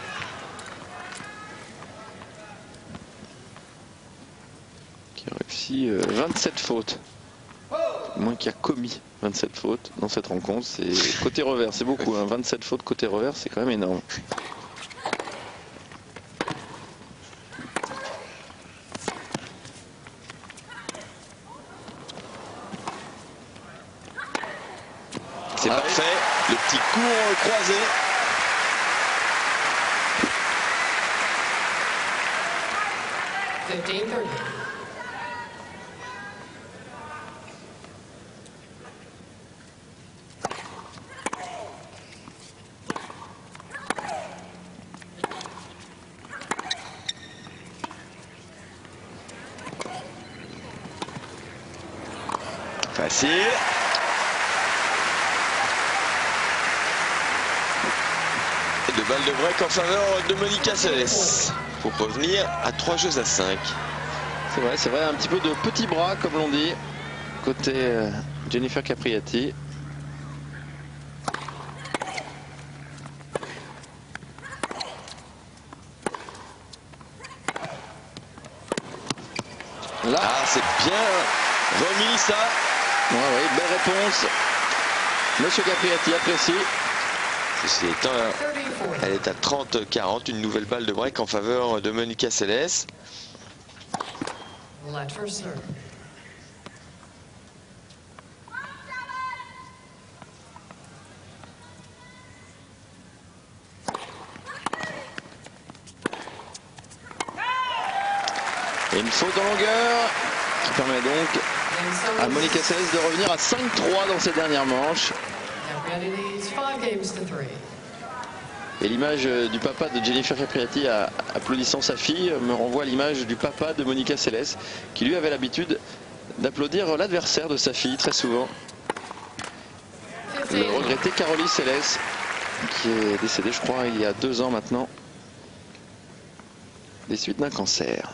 Qui a réussi euh, vingt-sept fautes. Moins qui a commis vingt-sept fautes dans cette rencontre. C'est côté revers, c'est beaucoup. Hein. vingt-sept fautes côté revers, c'est quand même énorme. C'est ah parfait. Oui. Le petit coup croisé. Facile. De balle de break en faveur de Monica Seles pour revenir à trois jeux à cinq. C'est vrai, c'est vrai, un petit peu de petit bras comme l'on dit côté euh, Jennifer Capriati. Là, ah, c'est bien remis ça. Ouais, ouais, belle réponse. Monsieur Capriati apprécie. Ceci étant, elle est à trente quarante, une nouvelle balle de break en faveur de Monica Seles. Et une faute en longueur qui permet donc à Monica Seles de revenir à cinq trois dans cette dernière manche. Et l'image du papa de Jennifer Capriati applaudissant sa fille me renvoie à l'image du papa de Monica Seles qui lui avait l'habitude d'applaudir l'adversaire de sa fille très souvent. Le regretté Caroline Seles qui est décédée je crois il y a deux ans maintenant des suites d'un cancer.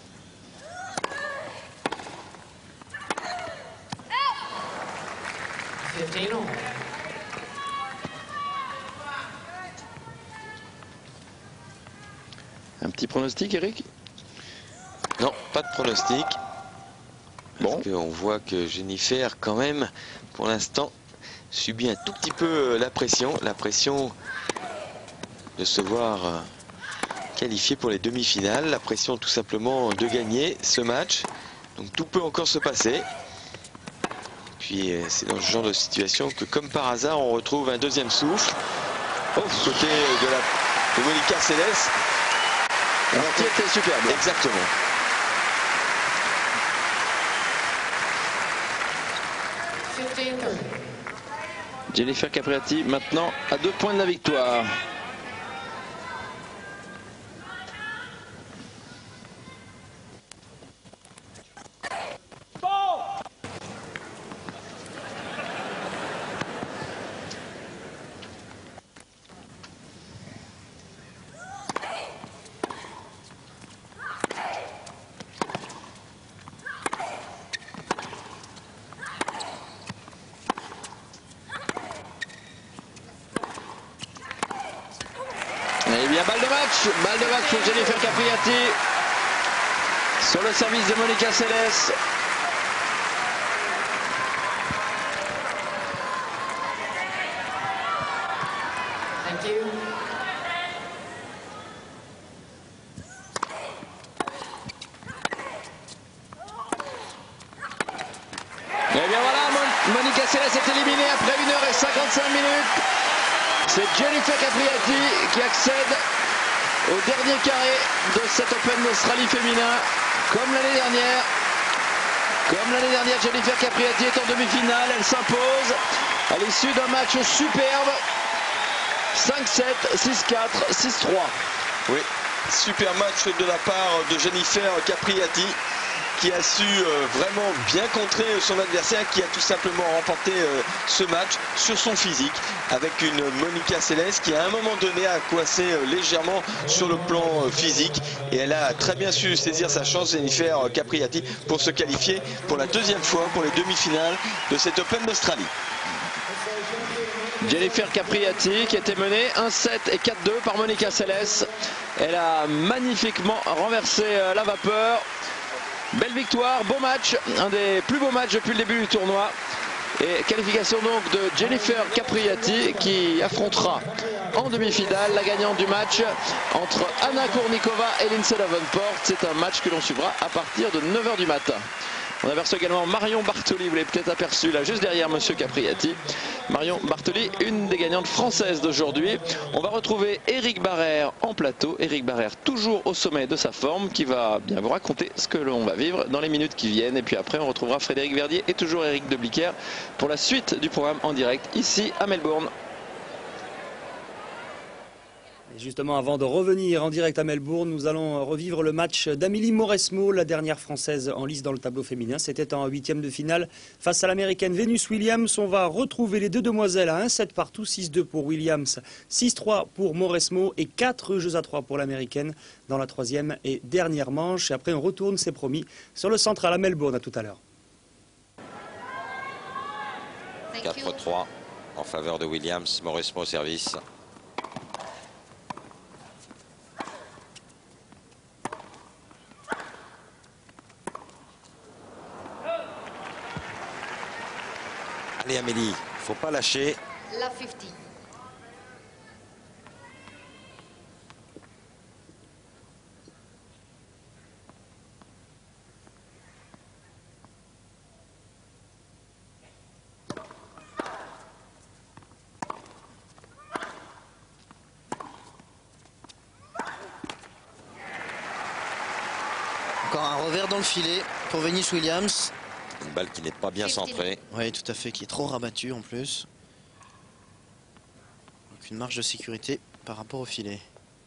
Un petit pronostic, Eric? Non, pas de pronostic. Bon. Parce qu'on voit que Jennifer, quand même, pour l'instant, subit un tout petit peu la pression. La pression de se voir qualifiée pour les demi-finales. La pression tout simplement de gagner ce match. Donc tout peut encore se passer. Puis c'est dans ce genre de situation que, comme par hasard, on retrouve un deuxième souffle. Oh, côté de, la, de Monica Seles. L'entier était superbe. Exactement. Jennifer Capriati maintenant à deux points de la victoire. match. Balle de match pour Jennifer Capriati. Sur le service de Monica Seles. Thank you. Et bien voilà, Mon Monica Seles est éliminée après une heure et cinquante-cinq minutes. C'est Jennifer Capriati qui accède au dernier carré de cet Open d'Australie féminin. Comme l'année dernière. Comme l'année dernière, Jennifer Capriati est en demi-finale. Elle s'impose à l'issue d'un match superbe. cinq sept, six quatre, six trois. Oui, super match de la part de Jennifer Capriati, qui a su euh, vraiment bien contrer son adversaire, qui a tout simplement remporté euh, ce match sur son physique, avec une Monica Seles qui à un moment donné a coincé euh, légèrement sur le plan euh, physique, et elle a très bien su saisir sa chance, Jennifer Capriati, pour se qualifier pour la deuxième fois pour les demi-finales de cet Open d'Australie. Jennifer Capriati qui était menée un sept et quatre deux par Monica Seles. Elle a magnifiquement renversé euh, la vapeur. Belle victoire, beau match, un des plus beaux matchs depuis le début du tournoi. Et qualification donc de Jennifer Capriati qui affrontera en demi-finale la gagnante du match entre Anna Kournikova et Lindsay Davenport. C'est un match que l'on suivra à partir de neuf heures du matin. On aperçoit également Marion Bartoli, vous l'avez peut-être aperçu là juste derrière Monsieur Capriati. Marion Bartoli, une des gagnantes françaises d'aujourd'hui. On va retrouver Éric Barrère en plateau. Éric Barrère toujours au sommet de sa forme, qui va bien vous raconter ce que l'on va vivre dans les minutes qui viennent. Et puis après on retrouvera Frédéric Verdier et toujours Éric Debliquer pour la suite du programme en direct ici à Melbourne. Et justement, avant de revenir en direct à Melbourne, nous allons revivre le match d'Amélie Mauresmo, la dernière française en lice dans le tableau féminin. C'était en huitième de finale face à l'américaine Venus Williams. On va retrouver les deux demoiselles à un sept partout, six deux pour Williams, six trois pour Mauresmo et quatre jeux à trois pour l'américaine dans la troisième et dernière manche. Et après, on retourne, c'est promis, sur le central à Melbourne. À tout à l'heure. quatre trois en faveur de Williams. Mauresmo au service. Allez Amélie, faut pas lâcher. La cinquante. Encore un revers dans le filet pour Venus Williams. Une balle qui n'est pas bien centrée. Oui, tout à fait, qui est trop rabattue en plus. Donc une marge de sécurité par rapport au filet.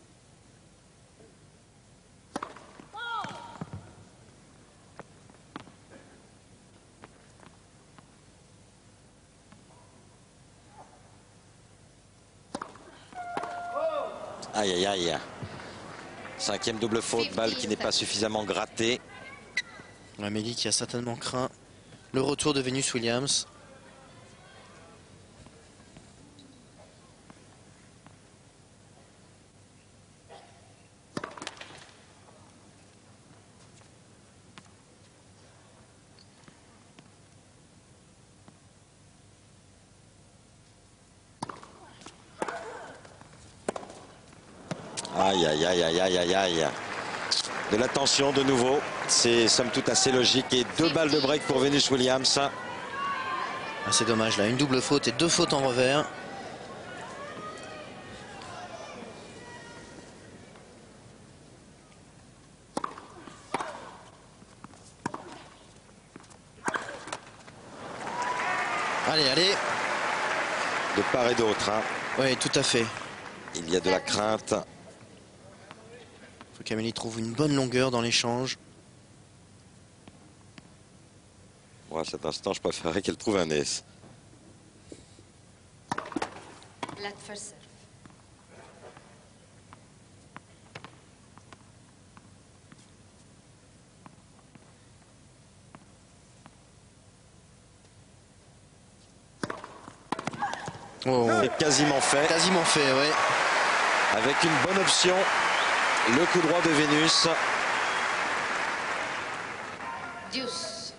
Aïe aïe aïe. Cinquième double faute, balle qui n'est pas suffisamment grattée. Amélie qui a certainement craint le retour de Venus Williams. Aïe aïe aïe aïe aïe aïe aïe. De la tension de nouveau. C'est somme toute assez logique. Et deux balles de break pour Venus Williams. Ah, c'est dommage là, une double faute et deux fautes en revers. Allez, allez. De part et d'autre. Hein. Oui, tout à fait. Il y a de la crainte. Il faut qu'Amélie trouve une bonne longueur dans l'échange. Moi, à cet instant, je préférerais qu'elle trouve un ace. Black first serve. Oh. C'est quasiment fait. Quasiment fait, ouais. avec une bonne option. Le coup droit de Vénus. Deuce.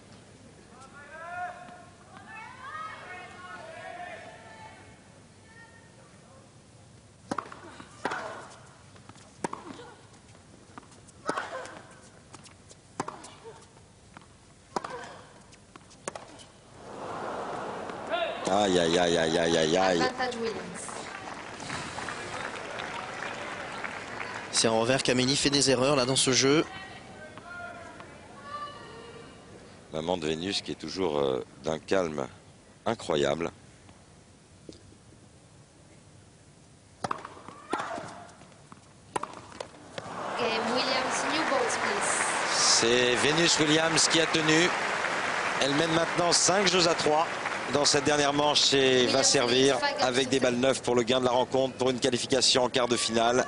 Aïe, aïe, aïe, aïe, aïe, aïe, aïe. Advantage Williams. C'est un revers qu'Amélie fait des erreurs là dans ce jeu. Maman de Vénus qui est toujours euh, d'un calme incroyable. Game Williams, new balls, please. C'est Vénus Williams qui a tenu. Elle mène maintenant cinq jeux à trois dans cette dernière manche et va servir avec des balles neuves pour le gain de la rencontre pour une qualification en quart de finale.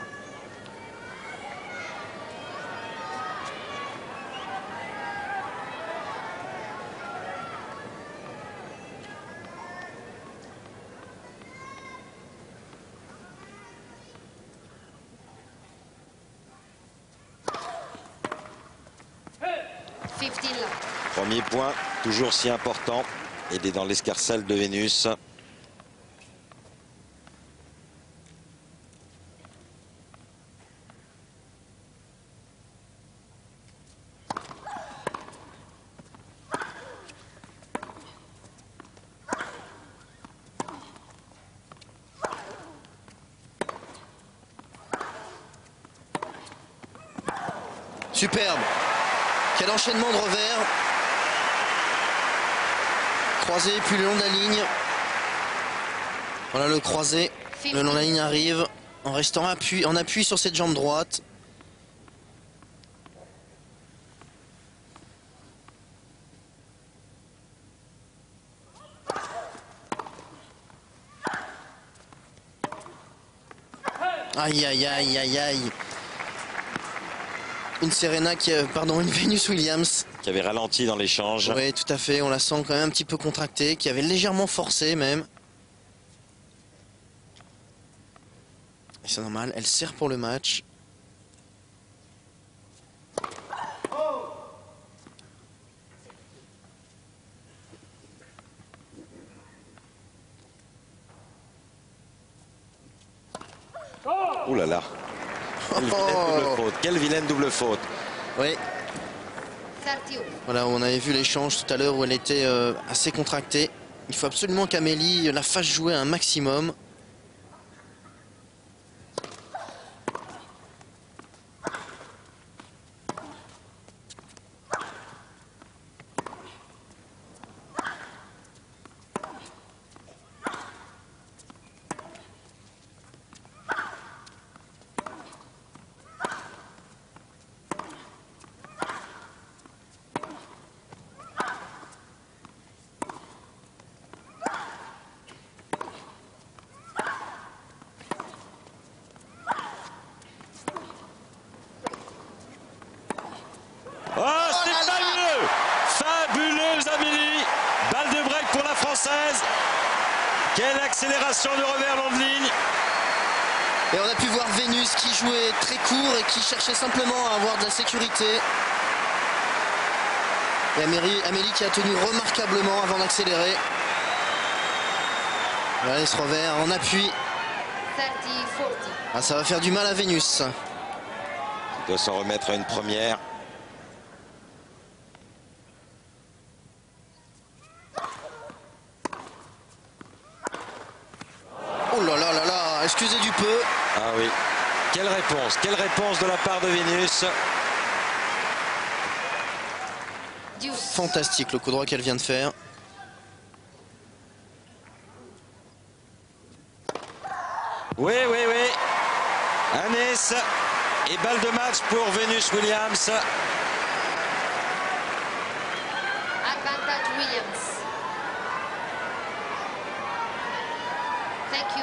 fifteen love. Premier point, toujours si important. Il est dans l'escarcelle de Vénus. Superbe. Quel enchaînement de revers. Croisé, puis le long de la ligne. Voilà le croisé. Le long de la ligne arrive en restant appui, en appui sur cette jambe droite. Aïe, aïe, aïe, aïe, aïe. Une Serena qui, pardon, une Venus Williams. Qui avait ralenti dans l'échange. Oui, tout à fait. On la sent quand même un petit peu contractée, qui avait légèrement forcé même. Et c'est normal, elle sert pour le match. Ouh là là. Quelle vilaine double faute. Quelle vilaine double faute. Oui. Voilà, on avait vu l'échange tout à l'heure où elle était euh, assez contractée. Il faut absolument qu'Amélie la fasse jouer un maximum. Oh, c'est fabuleux! Fabuleuse Amélie! Balle de break pour la Française. Quelle accélération de revers long de ligne! Et on a pu voir Vénus qui jouait très court et qui cherchait simplement à avoir de la sécurité. Et Amélie, Amélie qui a tenu remarquablement avant d'accélérer. Voilà ce revers en appui. Ah, ça va faire du mal à Vénus. Il doit s'en remettre à une première. Oh là là là là, excusez du peu. Ah oui. Quelle réponse, quelle réponse de la part de Vénus. Fantastique le coup droit qu'elle vient de faire. Oui, oui, oui. Un ace et balle de match pour Venus Williams. Advantage Williams. Thank you.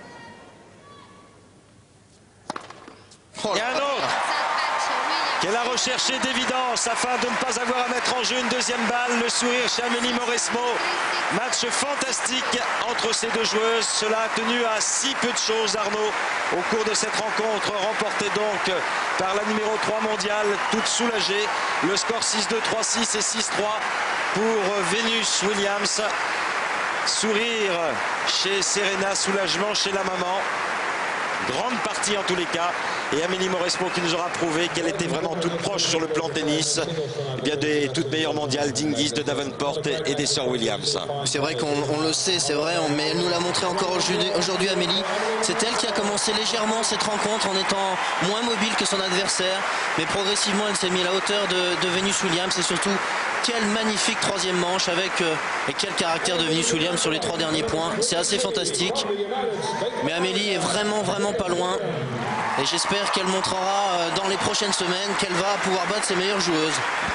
Oh Et un autre. Advantage Williams. Qu'elle a recherché d'évidence afin de ne pas avoir à mettre en jeu une deuxième balle. Le sourire chez Amélie Mauresmo. Match fantastique entre ces deux joueuses. Cela a tenu à si peu de choses, Arnaud, au cours de cette rencontre, remportée donc par la numéro trois mondiale, toute soulagée. Le score six deux, trois six et six trois pour Venus Williams. Sourire chez Serena, soulagement chez la maman. Grande partie en tous les cas. Et Amélie Mauresmo qui nous aura prouvé qu'elle était vraiment toute proche sur le plan tennis. Eh bien des toutes meilleures mondiales d'Hingis, de Davenport et des sœurs Williams. C'est vrai qu'on on le sait, c'est vrai, on, mais elle nous l'a montré encore aujourd'hui, Amélie. C'est elle qui a commencé légèrement cette rencontre en étant moins mobile que son adversaire. Mais progressivement, elle s'est mise à la hauteur de, de Venus Williams. Et surtout, quelle magnifique troisième manche avec euh, et quel caractère de Venus Williams sur les trois derniers points. C'est assez fantastique. Mais Amélie est vraiment, vraiment pas loin. Et j'espère qu'elle montrera dans les prochaines semaines qu'elle va pouvoir battre ses meilleures joueuses.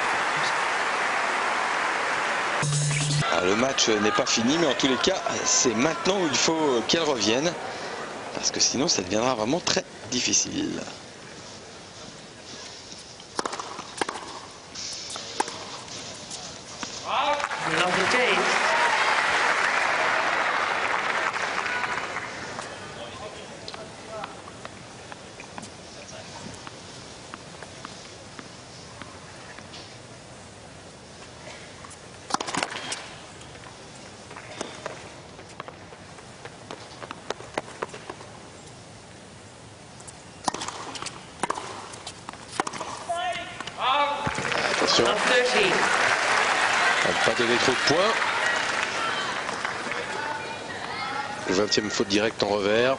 Ah, le match n'est pas fini, mais en tous les cas, c'est maintenant où il faut qu'elle revienne. Parce que sinon, ça deviendra vraiment très difficile. Attention. On va pas donner trop de points. vingtième faute directe en revers.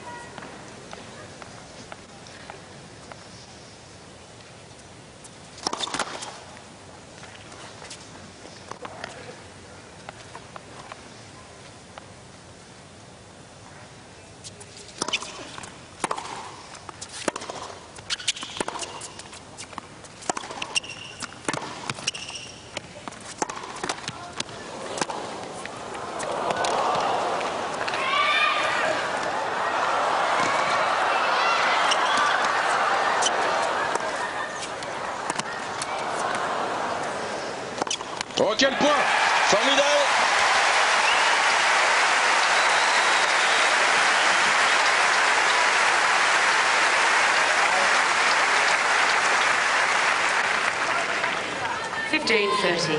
Oh, quel point! Formidable! fifteen thirty.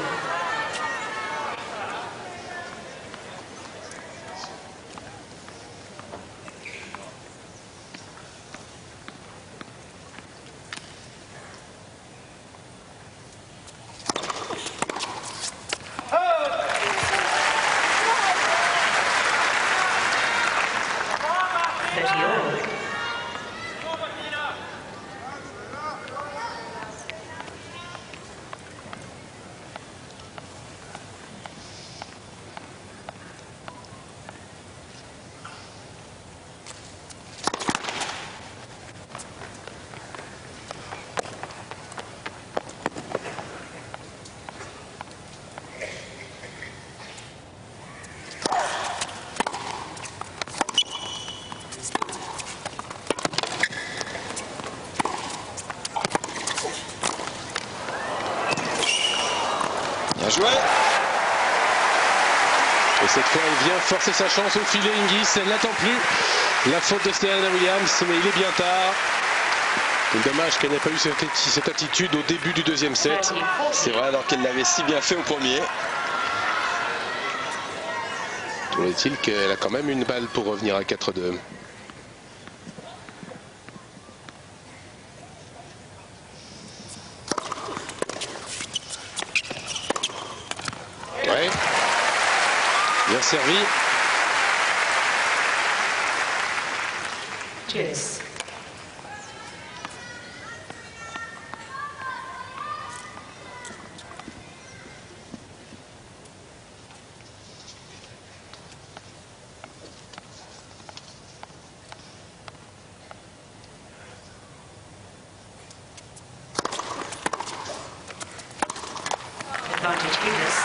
Bien joué. Et cette fois, elle vient forcer sa chance au filet. Hingis, elle n'attend plus la faute de Serena Williams, mais il est bien tard. Dommage qu'elle n'ait pas eu cette, cette attitude au début du deuxième set. C'est vrai, alors qu'elle l'avait si bien fait au premier. Toujours est-il qu'elle a quand même une balle pour revenir à quatre deux. Ouais. Bien servi. Cheers. Advantage Venus.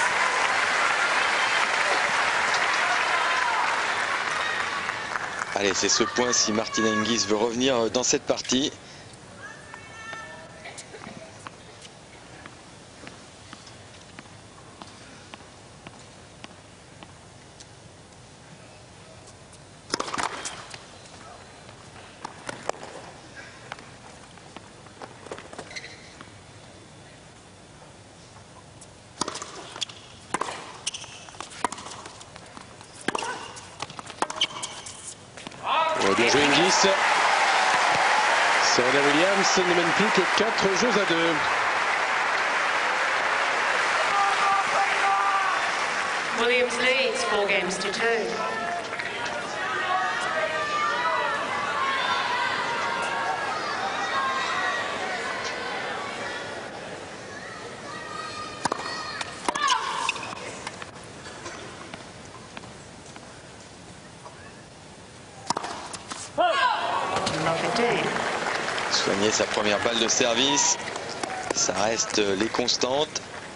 Allez, c'est ce point si Martina Hingis veut revenir dans cette partie. Et bien joué Hingis. Serena Williams ne mène plus que quatre jeux à deux. Williams leads four games to two. Soigner sa première balle de service, ça reste les constantes.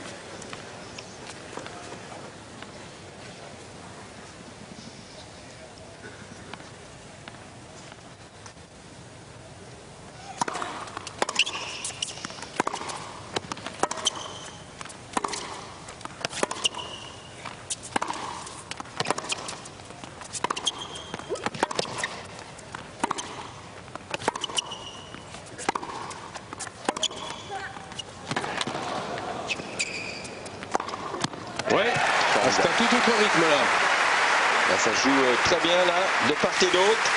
Ouais, c'est un tout autre rythme là. Là, ça joue très bien là, de part et d'autre.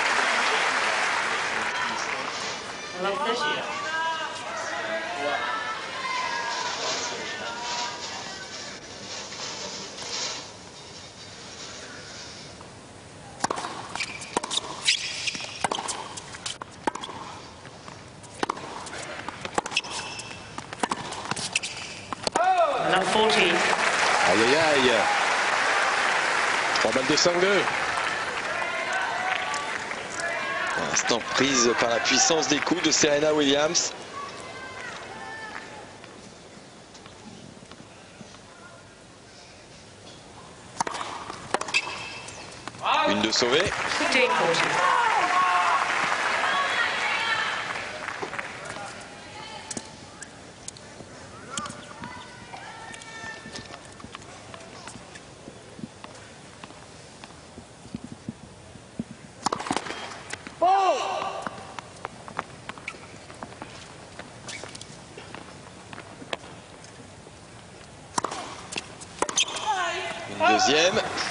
Aïe aïe aïe. trois balles de cinq deux. Pour l'instant prise par la puissance des coups de Serena Williams. Une de sauvée. Une deuxième.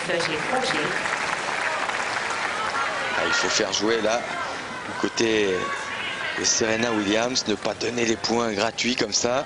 Ah, il faut faire jouer là du côté de Serena Williams, ne pas donner les points gratuits comme ça.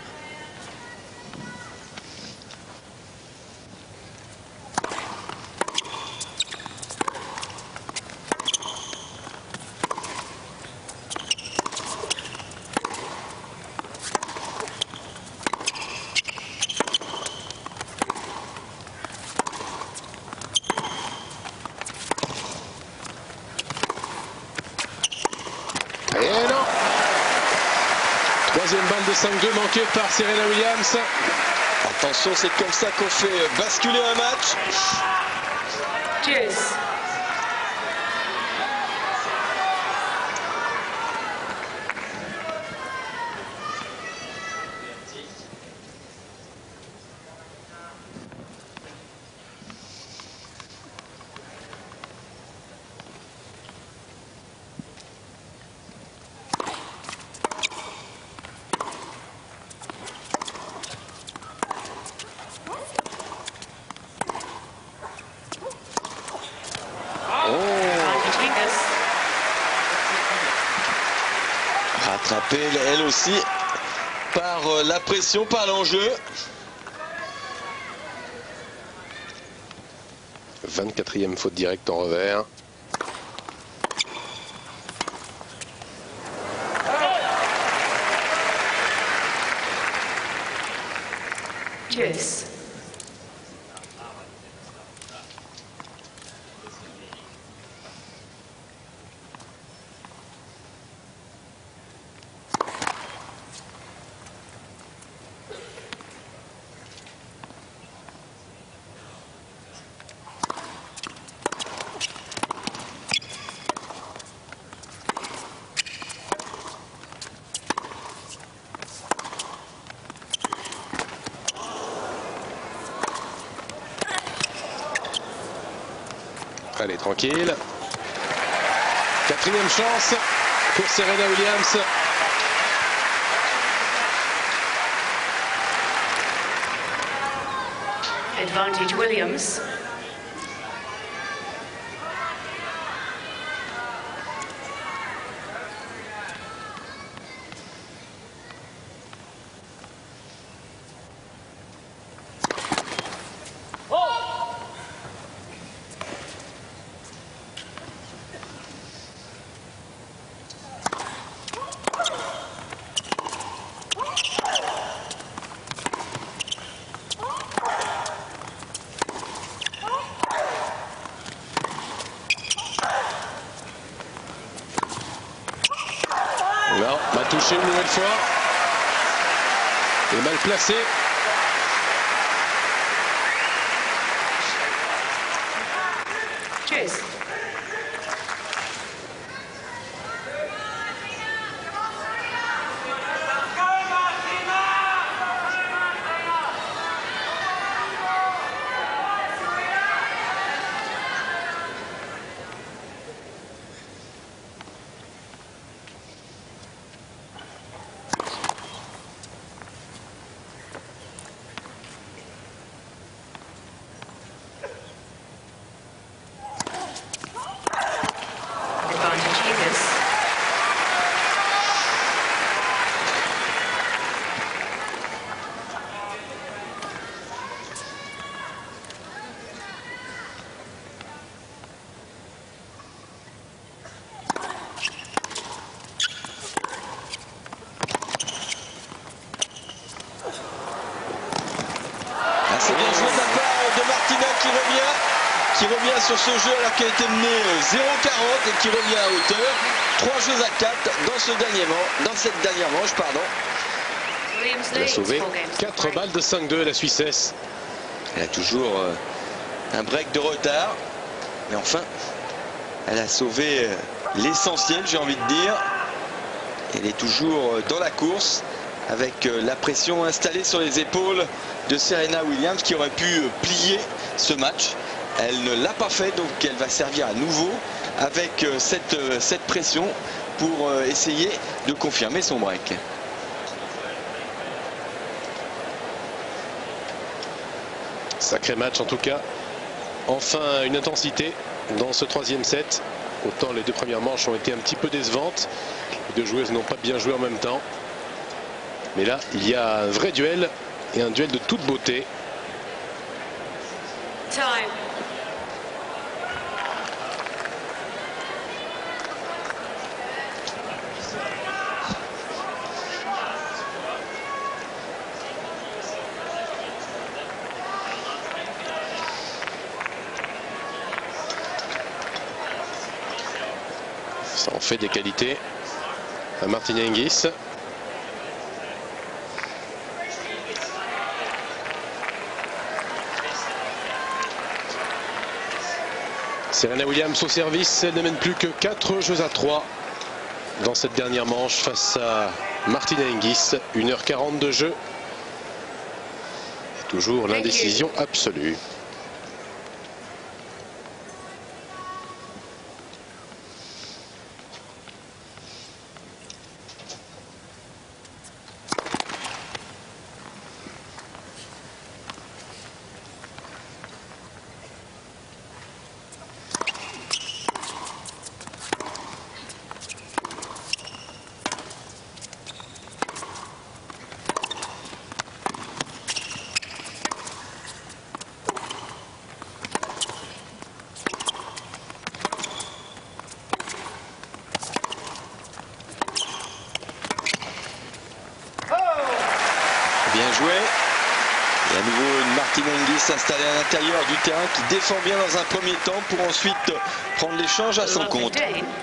Et non. Troisième balle de cinq deux manquée par Serena Williams. Attention, c'est comme ça qu'on fait basculer un match. Cheers. Rattrapée, elle aussi, par la pression, par l'enjeu. vingt-quatrième faute directe en revers. Cheers. Allez, tranquille. Quatrième chance pour Serena Williams. Advantage Williams. chercher une nouvelle fois. Et mal placé. Cheers. C'est bien joué de la part de Martina qui revient, qui revient sur ce jeu alors qu'elle était menée zéro quarante et qui revient à hauteur. trois jeux à quatre dans ce dernier manche, dans cette dernière manche, pardon. Elle a sauvé quatre balles de cinq deux, la Suissesse. Elle a toujours euh, un break de retard, mais enfin, elle a sauvé euh, l'essentiel, j'ai envie de dire. Elle est toujours euh, dans la course, avec euh, la pression installée sur les épaules de Serena Williams, qui aurait pu euh, plier ce match. Elle ne l'a pas fait, donc elle va servir à nouveau avec euh, cette, euh, cette pression pour euh, essayer de confirmer son break. Sacré match en tout cas. Enfin une intensité dans ce troisième set. Autant les deux premières manches ont été un petit peu décevantes. Les deux joueuses n'ont pas bien joué en même temps. Mais là, il y a un vrai duel et un duel de toute beauté. Time. Ça en fait des qualités à Martina Hingis. Serena Williams au service, elle ne mène plus que quatre jeux à trois dans cette dernière manche face à Martina Hingis. une heure quarante de jeu. Et toujours l'indécision absolue. Bien joué. Et à nouveau une Martina Hingis installée à l'intérieur du terrain qui défend bien dans un premier temps pour ensuite prendre l'échange à son compte.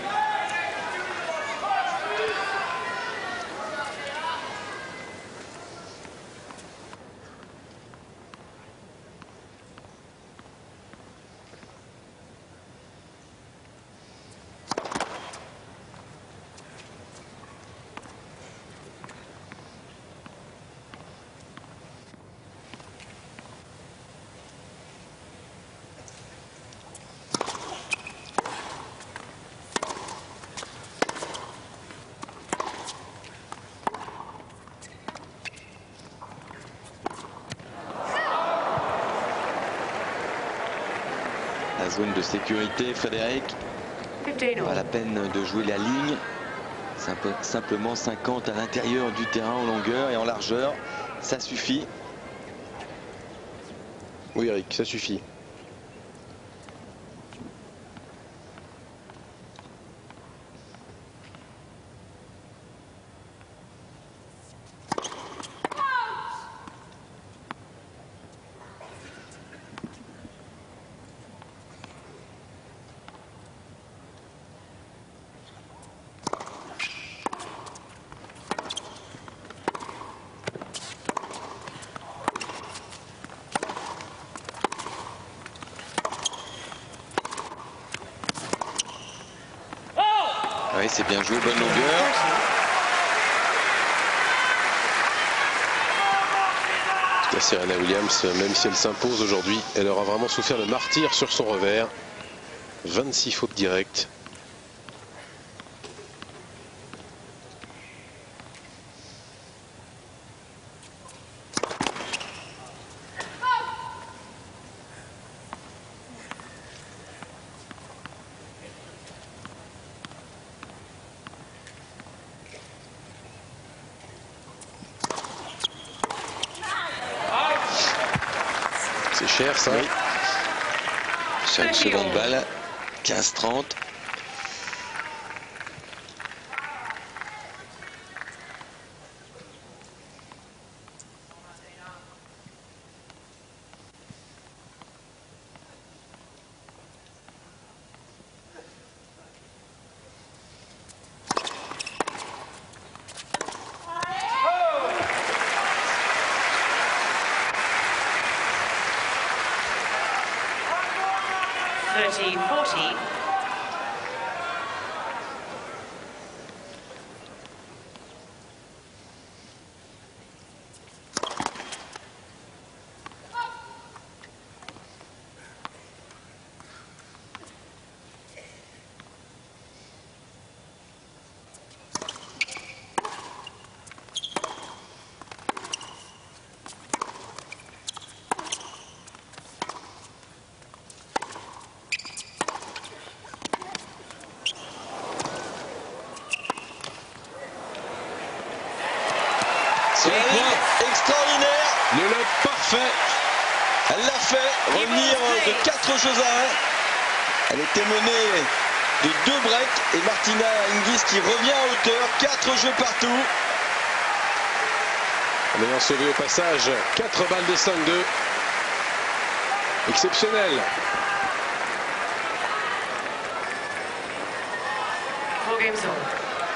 La zone de sécurité, Frédéric. Pas la peine de jouer la ligne. Simple, simplement cinquante à l'intérieur du terrain en longueur et en largeur. Ça suffit. Oui Eric, ça suffit. Oui, c'est bien joué, bonne longueur. La Serena Williams, même si elle s'impose aujourd'hui, elle aura vraiment souffert le martyre sur son revers. vingt-six fautes directes. C'est cher ça. Oui. Sur une seconde balle, quinze trente. thirty forty. C'est un point extraordinaire. Le lob parfait. Elle l'a fait revenir de quatre jeux à un. Elle était menée de deux breaks et Martina Hingis qui revient à hauteur. Quatre jeux partout. En ayant sauvé au passage quatre balles de cinq deux. Exceptionnel. Four games all.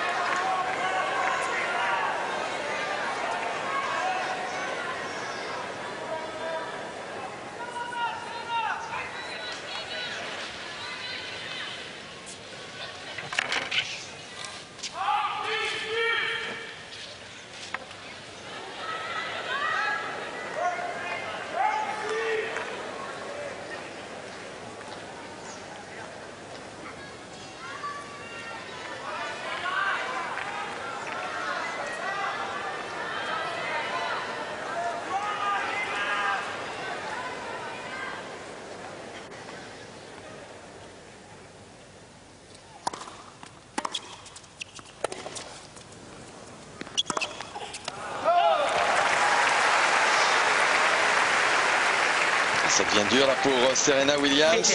Ça devient dur là pour Serena Williams.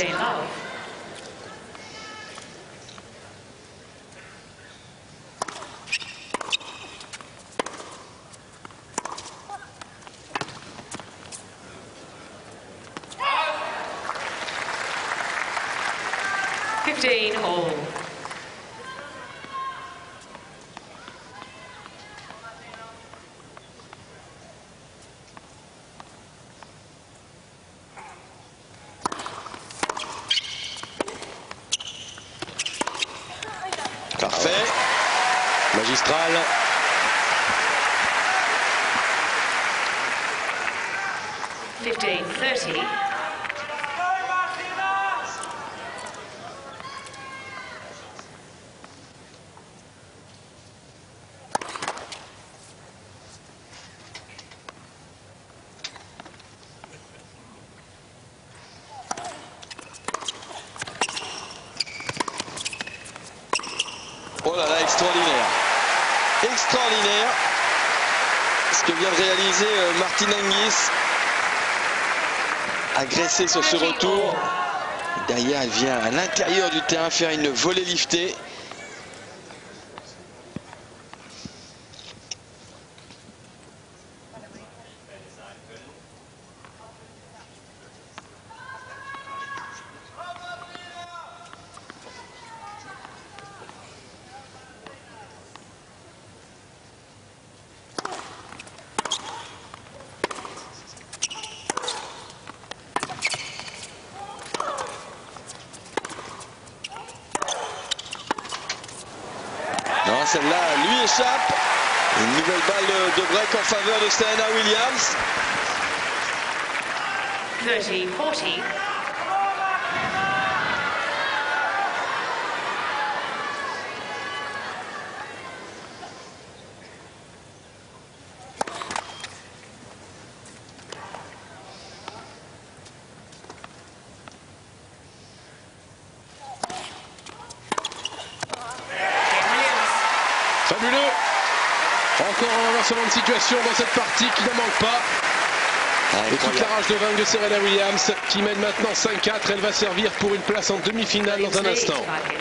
fifteen all. Parfait. Magistral. fifteen thirty. Oh là là, extraordinaire. Extraordinaire. Ce que vient de réaliser euh, Martina Hingis. Agressée sur ce retour. Derrière, elle vient à l'intérieur du terrain faire une volée liftée. celle-là lui échappe. Une nouvelle balle de break en faveur de Serena Williams. thirty forty. Fabuleux. Encore un renversement de situation dans cette partie qui n'en manque pas. Et toute la rage de vaincre de Serena Williams qui mène maintenant cinq quatre. Elle va servir pour une place en demi-finale dans un instant.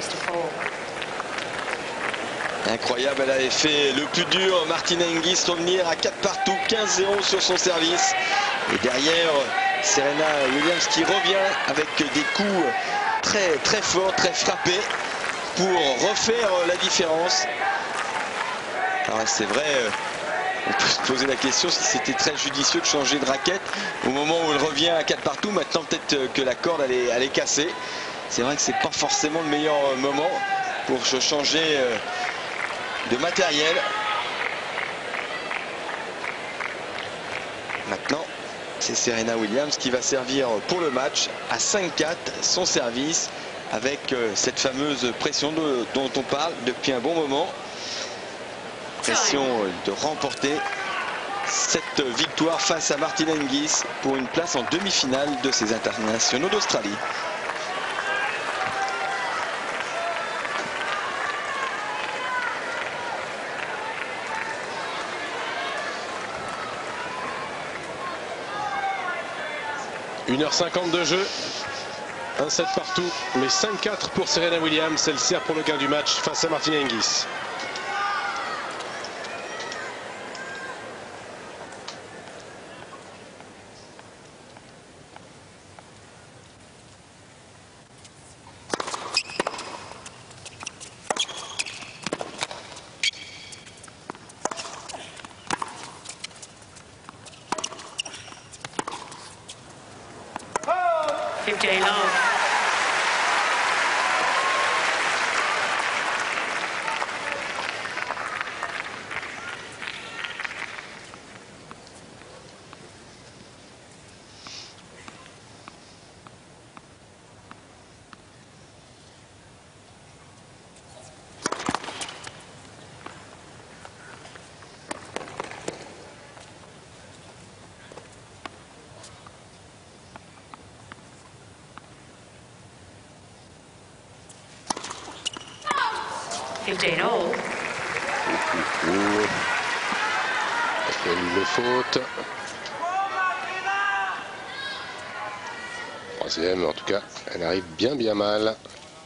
Incroyable, elle avait fait le plus dur. Martina Hingis revenir à quatre partout, quinze zéro sur son service. Et derrière, Serena Williams qui revient avec des coups très, très forts, très frappés pour refaire la différence. Alors c'est vrai, on peut se poser la question si c'était très judicieux de changer de raquette au moment où elle revient à quatre partout. Maintenant peut-être que la corde elle est, elle est cassée. C'est vrai que c'est pas forcément le meilleur moment pour se changer de matériel. Maintenant c'est Serena Williams qui va servir pour le match à cinq quatre son service avec cette fameuse pression de, dont on parle depuis un bon moment. Pression de remporter cette victoire face à Martina Hingis pour une place en demi-finale de ces internationaux d'Australie. une heure cinquante de jeu. un sept partout, mais cinq quatre pour Serena Williams. Elle sert pour le gain du match face à Martina Hingis. fifty love. fifteen all. Une faute. Troisième, en tout cas, elle arrive bien bien mal.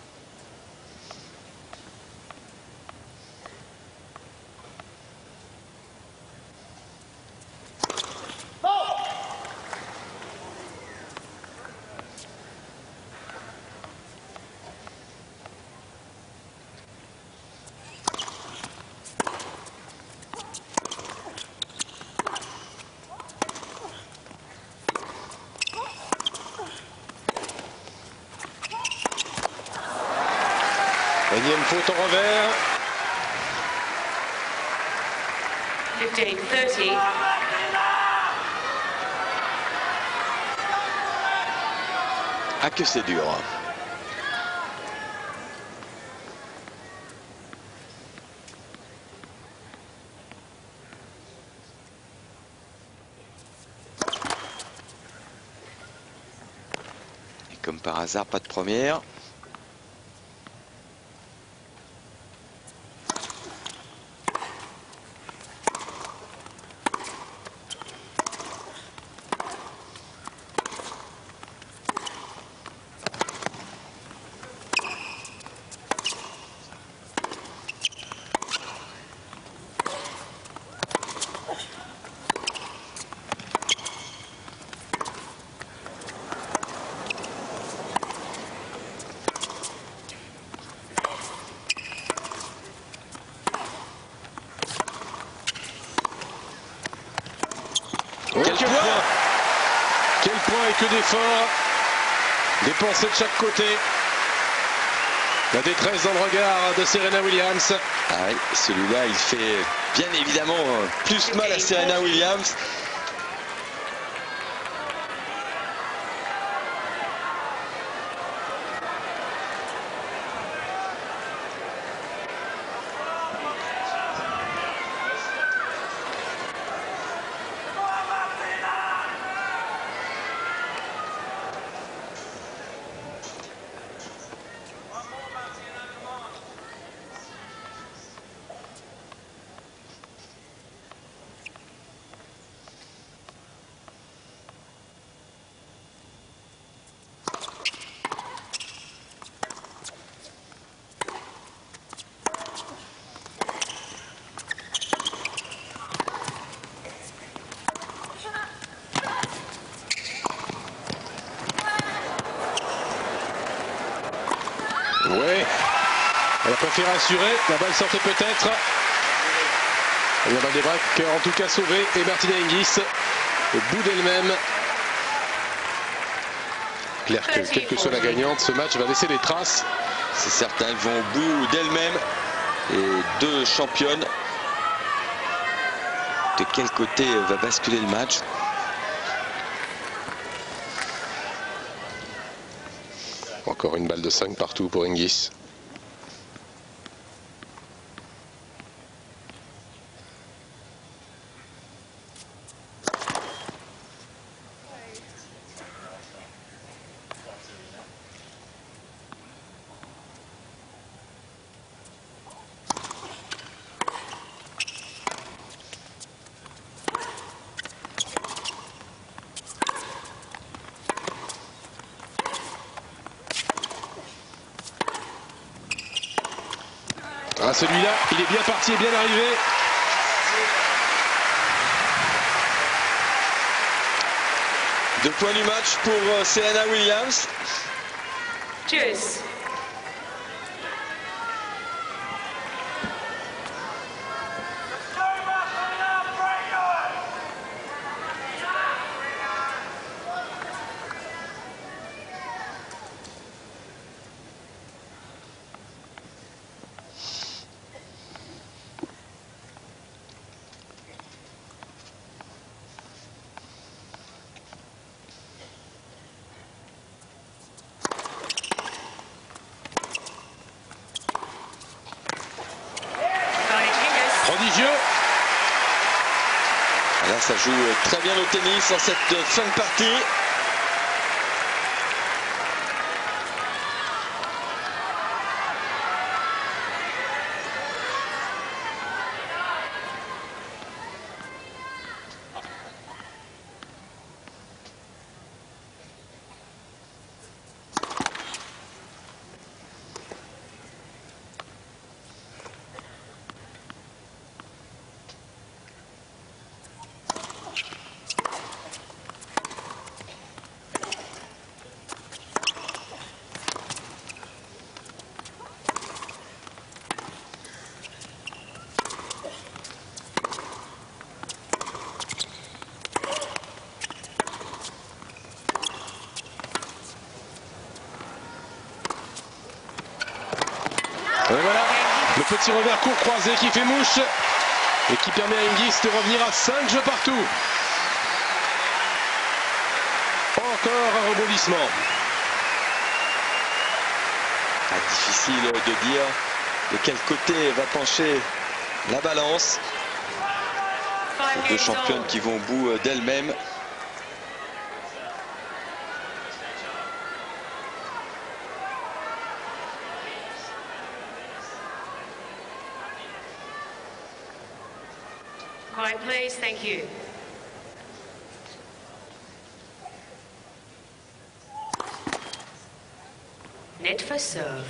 Énième faute en revers. fifteen thirty. Ah que c'est dur. Et comme par hasard, pas de première. Quel point, quel point et que d'efforts dépensés de chaque côté. La détresse dans le regard de Serena Williams. Ah oui, celui-là, il fait bien évidemment plus mal à Serena Williams. Oui, elle a préféré assurer, la balle sortait peut-être. Il y a des braques en tout cas sauvé et Martina Hingis au bout d'elle-même. Clair que quelle que soit la gagnante, ce match va laisser des traces. C'est certain, elles vont au bout d'elles-mêmes. Et deux championnes. De quel côté va basculer le match? Encore une balle de cinq partout pour Hingis. Ah, celui-là, il est bien parti et bien arrivé. Deux points du match pour Serena Williams. Cheers. Prodigieux. Là, ça joue très bien au tennis en cette fin de partie. Et voilà, le petit revers court croisé qui fait mouche et qui permet à Hingis de revenir à cinq jeux partout. Encore un rebondissement. Ah, difficile de dire de quel côté va pencher la balance. Ces deux championnes qui vont au bout d'elles-mêmes. Quiet, please. Thank you. Net for serve.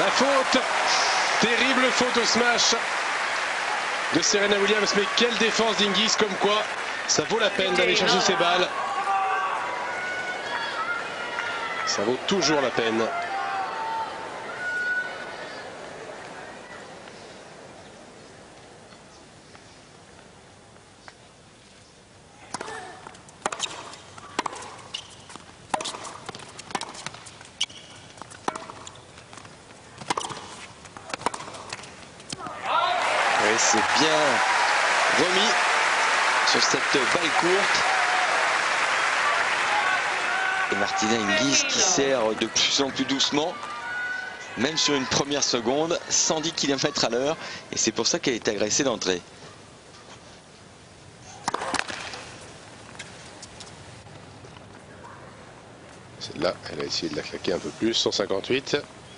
La faute, terrible faute au smash de Serena Williams, mais quelle défense d'Hingis, comme quoi ça vaut la peine d'aller chercher ces balles. Ça vaut toujours la peine. Oui, c'est bien remis sur cette balle courte. Et Martina Hingis qui sert de plus en plus doucement, même sur une première seconde, cent dix kilomètres à l'heure. Et c'est pour ça qu'elle est agressée d'entrée. Celle-là, elle a essayé de la claquer un peu plus, cent cinquante-huit.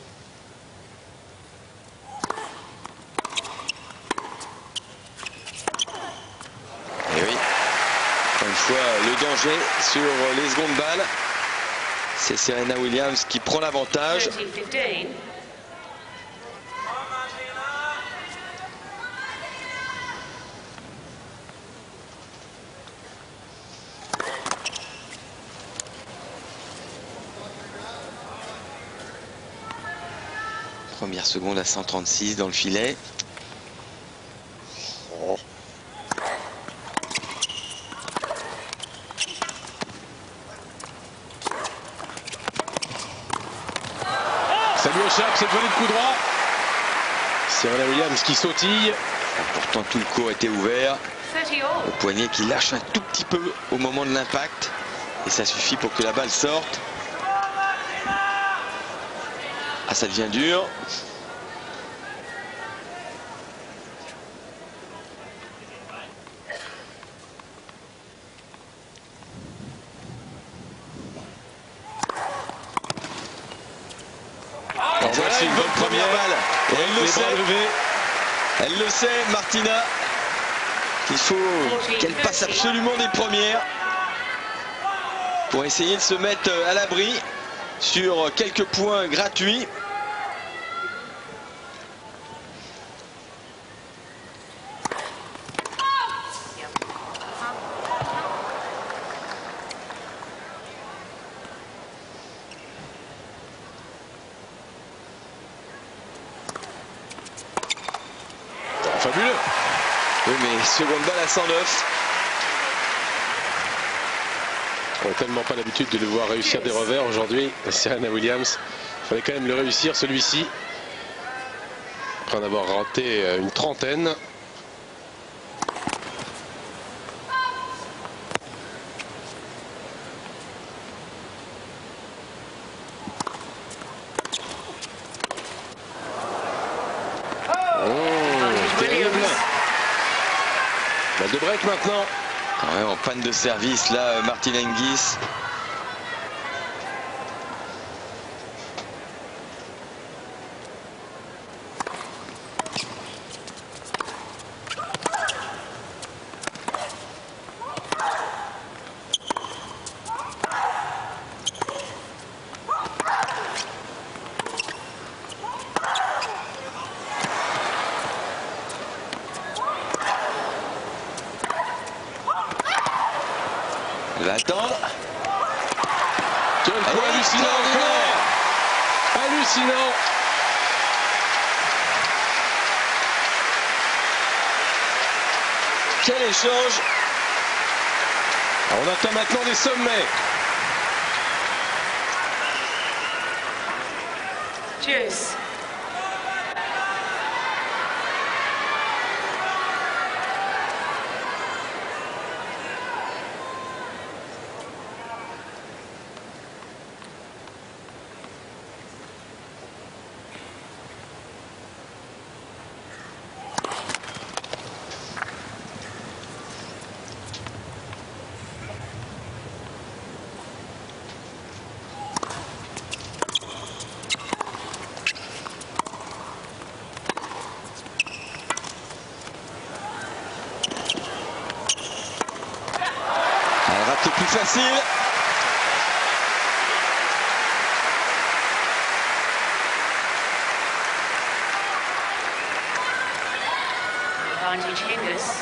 Et oui, encore une fois, le danger sur les secondes balles. C'est Serena Williams qui prend l'avantage. Première seconde à cent trente-six dans le filet. Oh. Ça lui échappe, cette volée de coup droit. Serena Williams qui sautille. Pourtant tout le court était ouvert. Le poignet qui lâche un tout petit peu au moment de l'impact. Et ça suffit pour que la balle sorte. Ah, ça devient dur. Voici une bonne première balle. Et elle le sait. Levés. Elle le sait, Martina, qu'il faut qu'elle passe absolument des premières pour essayer de se mettre à l'abri sur quelques points gratuits. Fabuleux. Oui, mais seconde balle à cent neuf. On n'a tellement pas l'habitude de le voir réussir des revers aujourd'hui. Serena Williams, il fallait quand même le réussir celui-ci. Après en avoir raté une trentaine. Balle de break maintenant. Ouais, en panne de service là, Martina Hingis. Elle va attendre. Quel point hallucinant encore. Hallucinant. Quel échange. On attend maintenant des sommets. Cheers. C'est plus facile. Juice.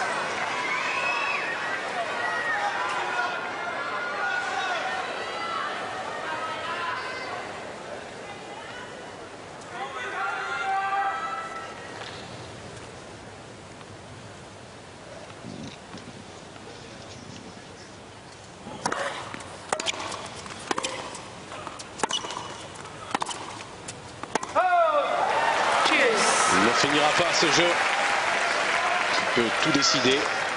Il ne finira pas ce jeu qui peut tout décider.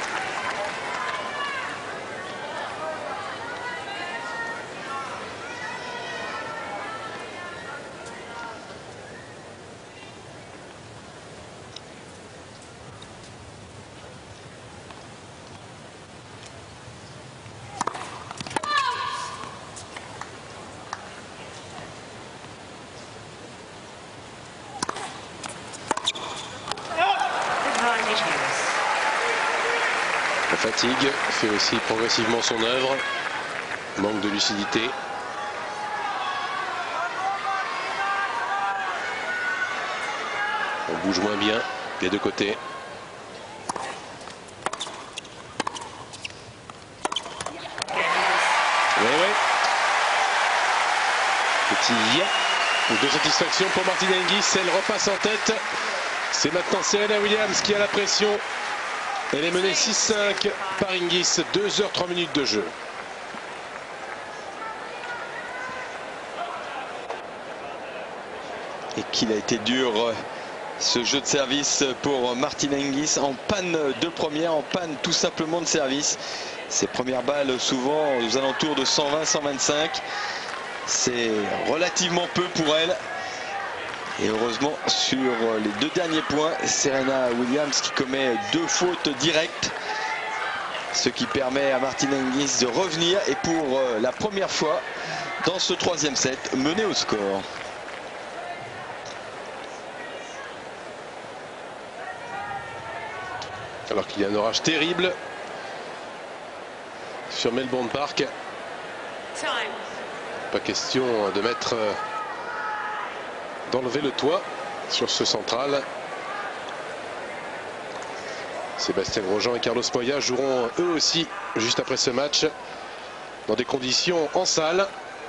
La fatigue fait aussi progressivement son œuvre. Manque de lucidité. On bouge moins bien des deux côtés. Oui, oui. Petit yeah de satisfaction pour Martina Hingis. Elle repasse en tête. C'est maintenant Serena Williams qui a la pression. Elle est menée six cinq par Hingis, deux heures trois minutes de jeu. Et qu'il a été dur ce jeu de service pour Martina Hingis, en panne de première, en panne tout simplement de service. Ses premières balles souvent aux alentours de cent vingt cent vingt-cinq. C'est relativement peu pour elle. Et heureusement, sur les deux derniers points, Serena Williams qui commet deux fautes directes, ce qui permet à Martina Hingis de revenir et pour la première fois dans ce troisième set, mener au score. Alors qu'il y a un orage terrible sur Melbourne Park. Time. Pas question de mettre d'enlever le toit sur ce central. Sébastien Grosjean et Carlos Moya joueront eux aussi juste après ce match dans des conditions en salle.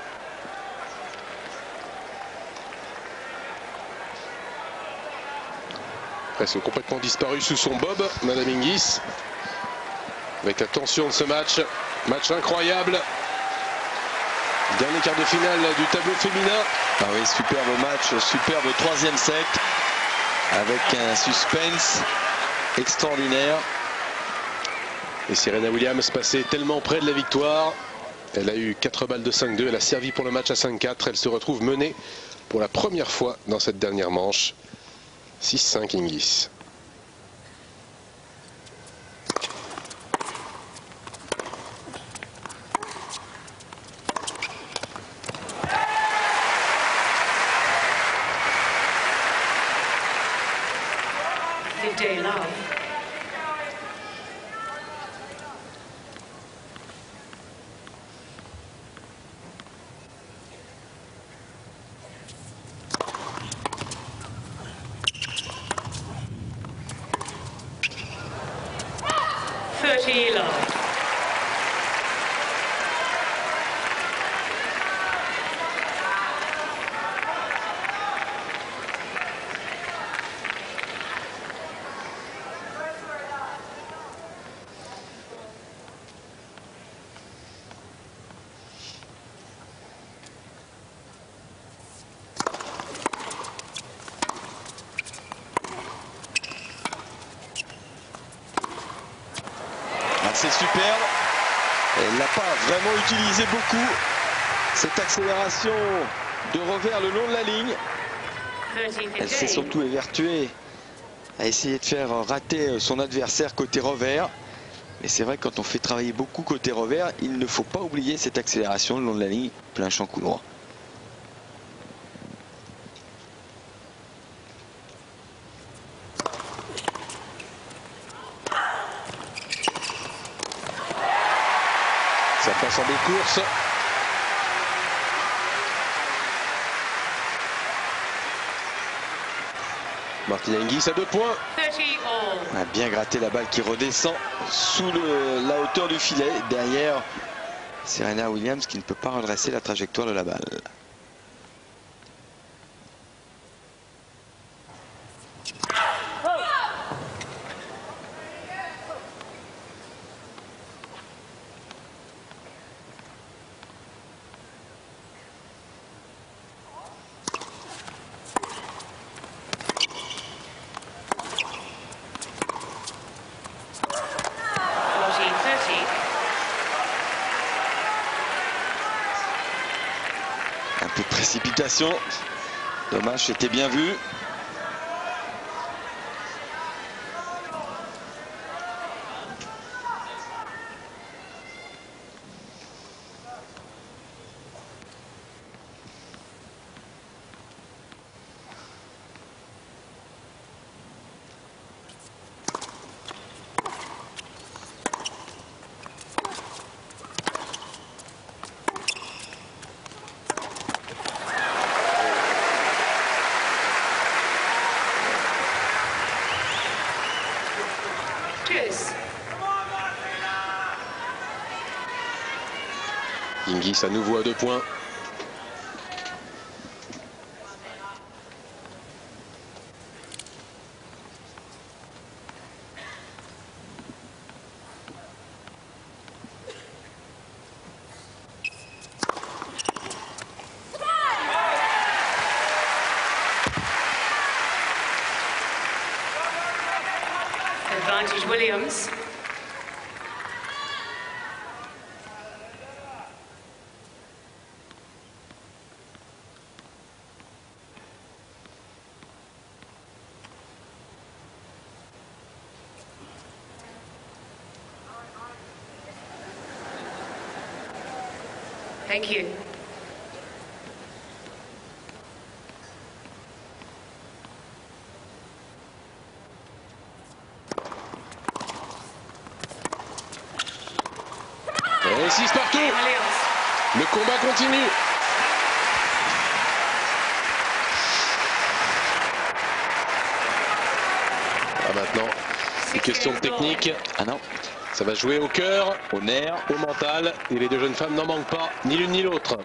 Presque complètement disparu sous son bob, Madame Hingis. Avec la tension de ce match. Match incroyable. Dernier quart de finale du tableau féminin. Ah oui, superbe match, superbe troisième set. Avec un suspense extraordinaire. Et Serena Williams passait tellement près de la victoire. Elle a eu quatre balles de cinq deux. Elle a servi pour le match à cinq quatre. Elle se retrouve menée pour la première fois dans cette dernière manche. six cinq Hingis. Day love. Thirty love. C'est superbe. Elle n'a pas vraiment utilisé beaucoup cette accélération de revers le long de la ligne. Elle s'est surtout évertuée à essayer de faire rater son adversaire côté revers. Mais c'est vrai que quand on fait travailler beaucoup côté revers, il ne faut pas oublier cette accélération le long de la ligne, plein champ coup droit. Ça passe en deux courses. Martina Hingis à deux points. A bien gratté la balle qui redescend sous le, la hauteur du filet. Derrière, Serena Williams qui ne peut pas redresser la trajectoire de la balle. Un peu de précipitation. Dommage, c'était bien vu. Hingis à nouveau à deux points. Advantage Williams. Thank you. Et six partout. Le combat continue. Ah, maintenant, une question de technique. Ah non. Ça va jouer au cœur, au nerf, au mental. Et les deux jeunes femmes n'en manquent pas, ni l'une ni l'autre.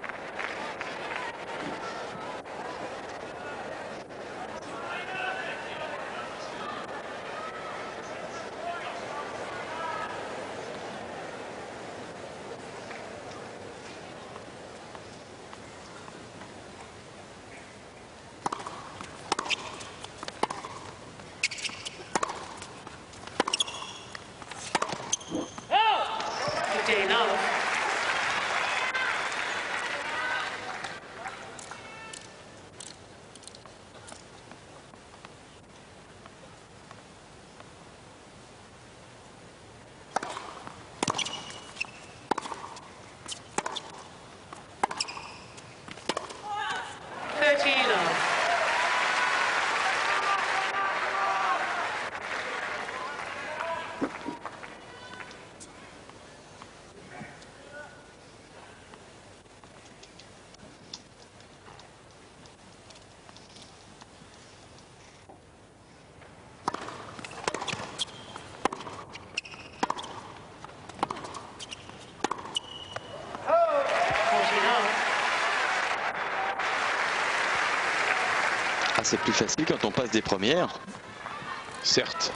Ah, c'est plus facile quand on passe des premières. Certes.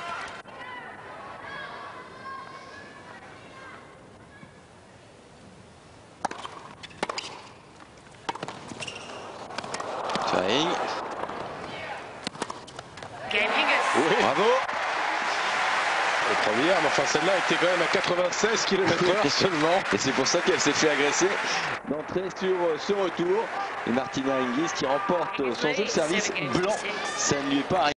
Trying. Oui. Bravo. Les premières, mais enfin celle-là était quand même à quatre-vingt-seize kilomètres heure seulement. Et c'est pour ça qu'elle s'est fait agresser d'entrée sur ce retour. Et Martina Hingis qui remporte son jeu de service blanc. Ça ne lui est pas